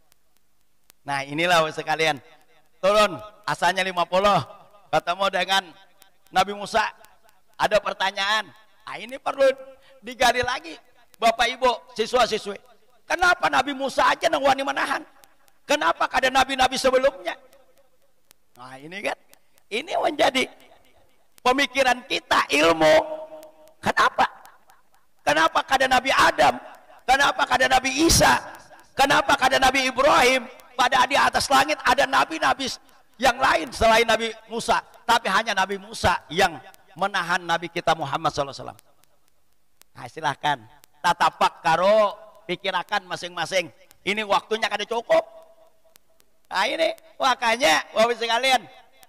Nah inilah Bapak sekalian, turun asalnya 50, ketemu dengan Nabi Musa, ada pertanyaan. Nah, ini perlu digali lagi Bapak Ibu, siswa-siswi. Kenapa Nabi Musa aja yang wani menahan? Kenapa kada nabi-nabi sebelumnya? Nah ini kan, ini menjadi pemikiran kita, ilmu. Kenapa? Kenapa kada Nabi Adam? Kenapa kada Nabi Isa? Kenapa kada Nabi Ibrahim? Pada di atas langit ada nabi-nabi yang lain selain Nabi Musa, tapi hanya Nabi Musa yang menahan Nabi kita Muhammad SAW. Nah silahkan tatapak karo pikirakan masing-masing. Ini waktunya kada cukup. Nah ini makanya Bapak sekalian,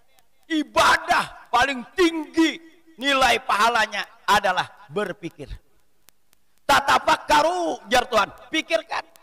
ibadah paling tinggi nilai pahalanya adalah berpikir. Tatapak karo jar Tuhan, pikirkan.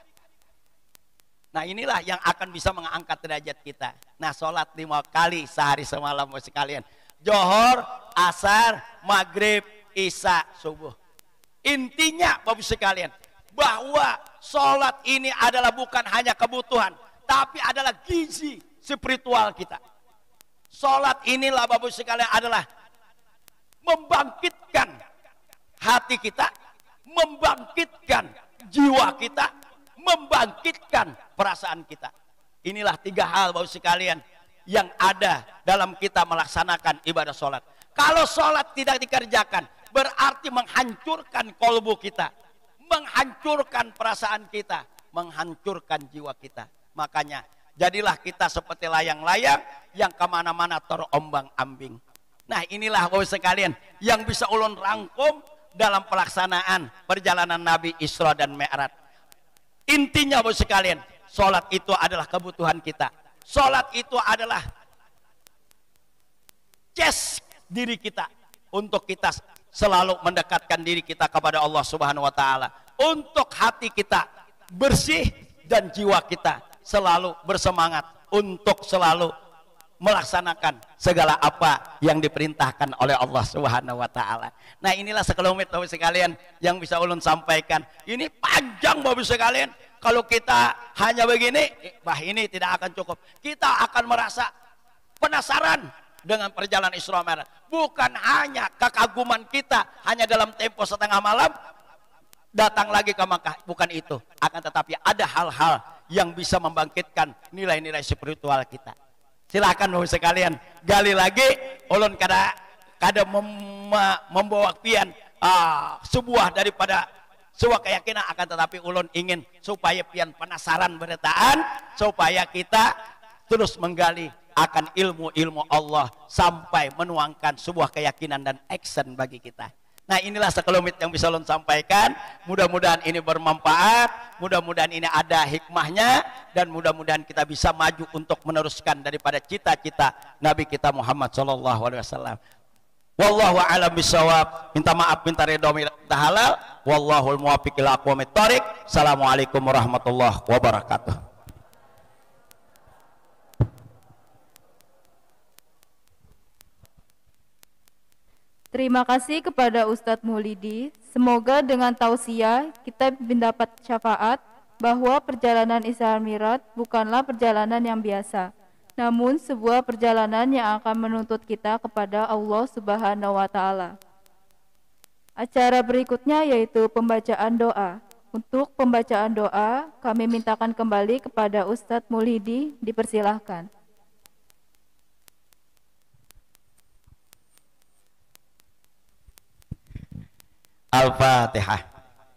Nah inilah yang akan bisa mengangkat derajat kita. Nah sholat 5 kali sehari semalam Bapak sekalian. Johor, asar, maghrib, isya, subuh. Intinya Bapak sekalian, bahwa sholat ini adalah bukan hanya kebutuhan, tapi adalah gizi spiritual kita. Sholat inilah Bapak sekalian adalah membangkitkan hati kita, membangkitkan jiwa kita, membangkitkan perasaan kita. Inilah 3 hal Bapak sekalian yang ada dalam kita melaksanakan ibadah sholat. Kalau sholat tidak dikerjakan, berarti menghancurkan kolbu kita, menghancurkan perasaan kita, menghancurkan jiwa kita. Makanya jadilah kita seperti layang-layang yang kemana-mana terombang-ambing. Nah inilah Bapak sekalian yang bisa ulun rangkum dalam pelaksanaan perjalanan Nabi Isra dan Mi'raj. Intinya Bapak sekalian, sholat itu adalah kebutuhan kita. Sholat itu adalah case diri kita untuk kita selalu mendekatkan diri kita kepada Allah Subhanahu Wa Taala. Untuk hati kita bersih dan jiwa kita selalu bersemangat untuk selalu melaksanakan segala apa yang diperintahkan oleh Allah Subhanahu Wa Taala. Nah inilah sekelumit Bapak sekalian yang bisa ulun sampaikan. Ini panjang Bapak sekalian. Kalau kita hanya begini, ini tidak akan cukup. Kita akan merasa penasaran dengan perjalanan Isra Mi'raj. Bukan hanya kekaguman kita hanya dalam tempo setengah malam datang lagi ke Makkah, bukan itu. Akan tetapi ada hal-hal yang bisa membangkitkan nilai-nilai spiritual kita. Silahkan Bapak sekalian gali lagi. Ulun kada membawa pian sebuah daripada sebuah keyakinan, akan tetapi ulun ingin supaya pian penasaran bertaan, supaya kita terus menggali akan ilmu-ilmu Allah sampai menuangkan sebuah keyakinan dan action bagi kita. Nah inilah sekelumit yang bisa ulun sampaikan. Mudah-mudahan ini bermanfaat, mudah-mudahan ini ada hikmahnya, dan mudah-mudahan kita bisa maju untuk meneruskan daripada cita-cita Nabi kita Muhammad SAW. Wallahu a'lam bishawab. Minta maaf, minta ridho, minta halal. Wallahul muwaffiq ila aqwamit thoriq. Assalamualaikum warahmatullahi wabarakatuh. Terima kasih kepada Ustadz Maulidi. Semoga dengan tausiah kita mendapat syafaat bahwa perjalanan Isra Mi'raj bukanlah perjalanan yang biasa, namun sebuah perjalanan yang akan menuntut kita kepada Allah Subhanahu wa Ta'ala. Acara berikutnya yaitu pembacaan doa. Untuk pembacaan doa, kami mintakan kembali kepada Ustadz Maulidi, dipersilahkan. Al-Fatihah.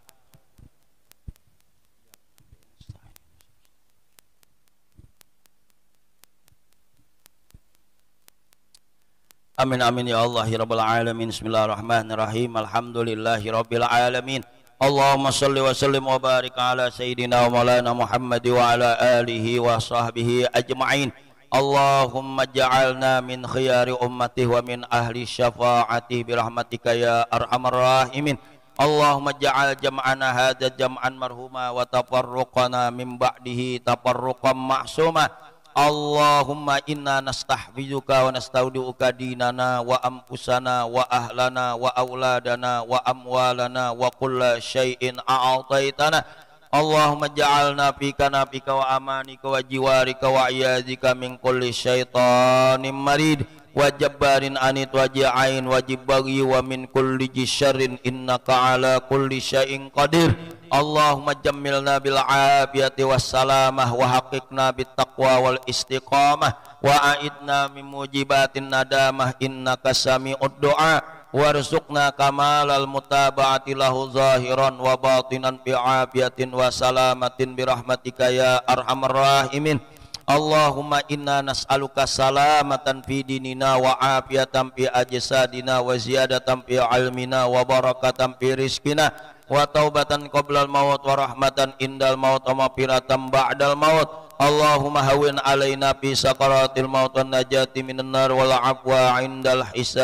Amin amin ya Allah ya Rabbal alamin. Bismillahirrahmanirrahim. Alhamdulillahi Rabbil alamin. Allahumma salli wa sallim wa barik ala sayyidina wa maulana Muhammad wa ala alihi wa sahbihi ajma'in. Allahumma ja'alna min khiyari ummati wa min ahli syafa'ati birahmatika ya arhamar rahimin. Allahumma ja'al jam'ana hadha jam'an marhuma wa tafarruqana min ba'dihi tafarruqan ma'suma. Allahumma inna nastahfizuka wa nastaudiuka dinana wa ampusana wa ahlana wa auladana wa amwalana wa kulla syai'in a'ataitana. Allahumma ja'alna fika nafika wa amanika wa jiwarika wa iyazika min kulli syaitanin marid wa jabbarin anit wa ja'ain wa jibbagi wa min kulli jisyarin innaka ala kulli syai'in qadir. Allahumma jammilna bil afiyati was salamah wa haqiqna bit taqwa wal istiqamah wa a'idna min mujibatin nadamah innaka sami'ud du'a. Warzuqna kamalal mutaba'ati lahu zahiran wa batinan bi'afiyatin wa salamatin birahmatika ya arhamar rahimin. Allahumma inna nas'aluka salamatan fi dinina wa afiyatan fi ajsadina wa ziyadatan fi ilmina wa barakatan fi rizkina wa taubatan qoblal maut wa rahmatan indal maut wa mafiratan ba'dal maut. Allahumma hawin alaina fi sakaratil maut wan najati minan nar wal afwa indal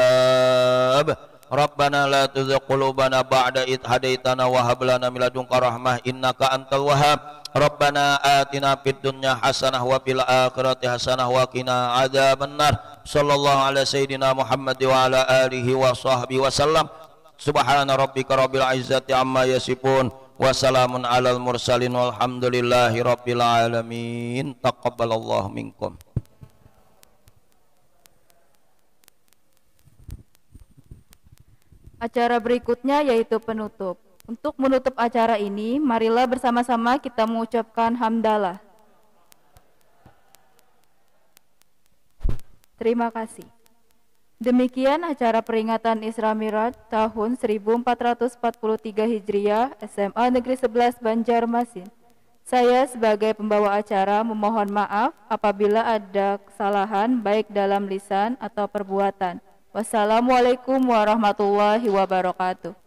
hisab. Rabbana la tuzigh qulubana ba'da idh hadaitana wa hab lana min ladunka rahmah innaka antal wahhab. Rabbana atina fid dunya hasanah wa fil akhirati hasanah wa qina adzabannar. Sallallahu ala sayyidina Muhammad wa ala alihi wa sahbihi wasallam. Subhana rabbika rabbil izzati amma yasifun. Wassalamun alal mursalin walhamdulillahi rabbil alamin. Taqabbalallahu minkum. Acara berikutnya yaitu penutup. Untuk menutup acara ini, marilah bersama-sama kita mengucapkan hamdalah. Terima kasih. Demikian acara peringatan Isra Mi'raj tahun 1443 Hijriah SMA Negeri 11 Banjarmasin. Saya sebagai pembawa acara memohon maaf apabila ada kesalahan baik dalam lisan atau perbuatan. Wassalamualaikum warahmatullahi wabarakatuh.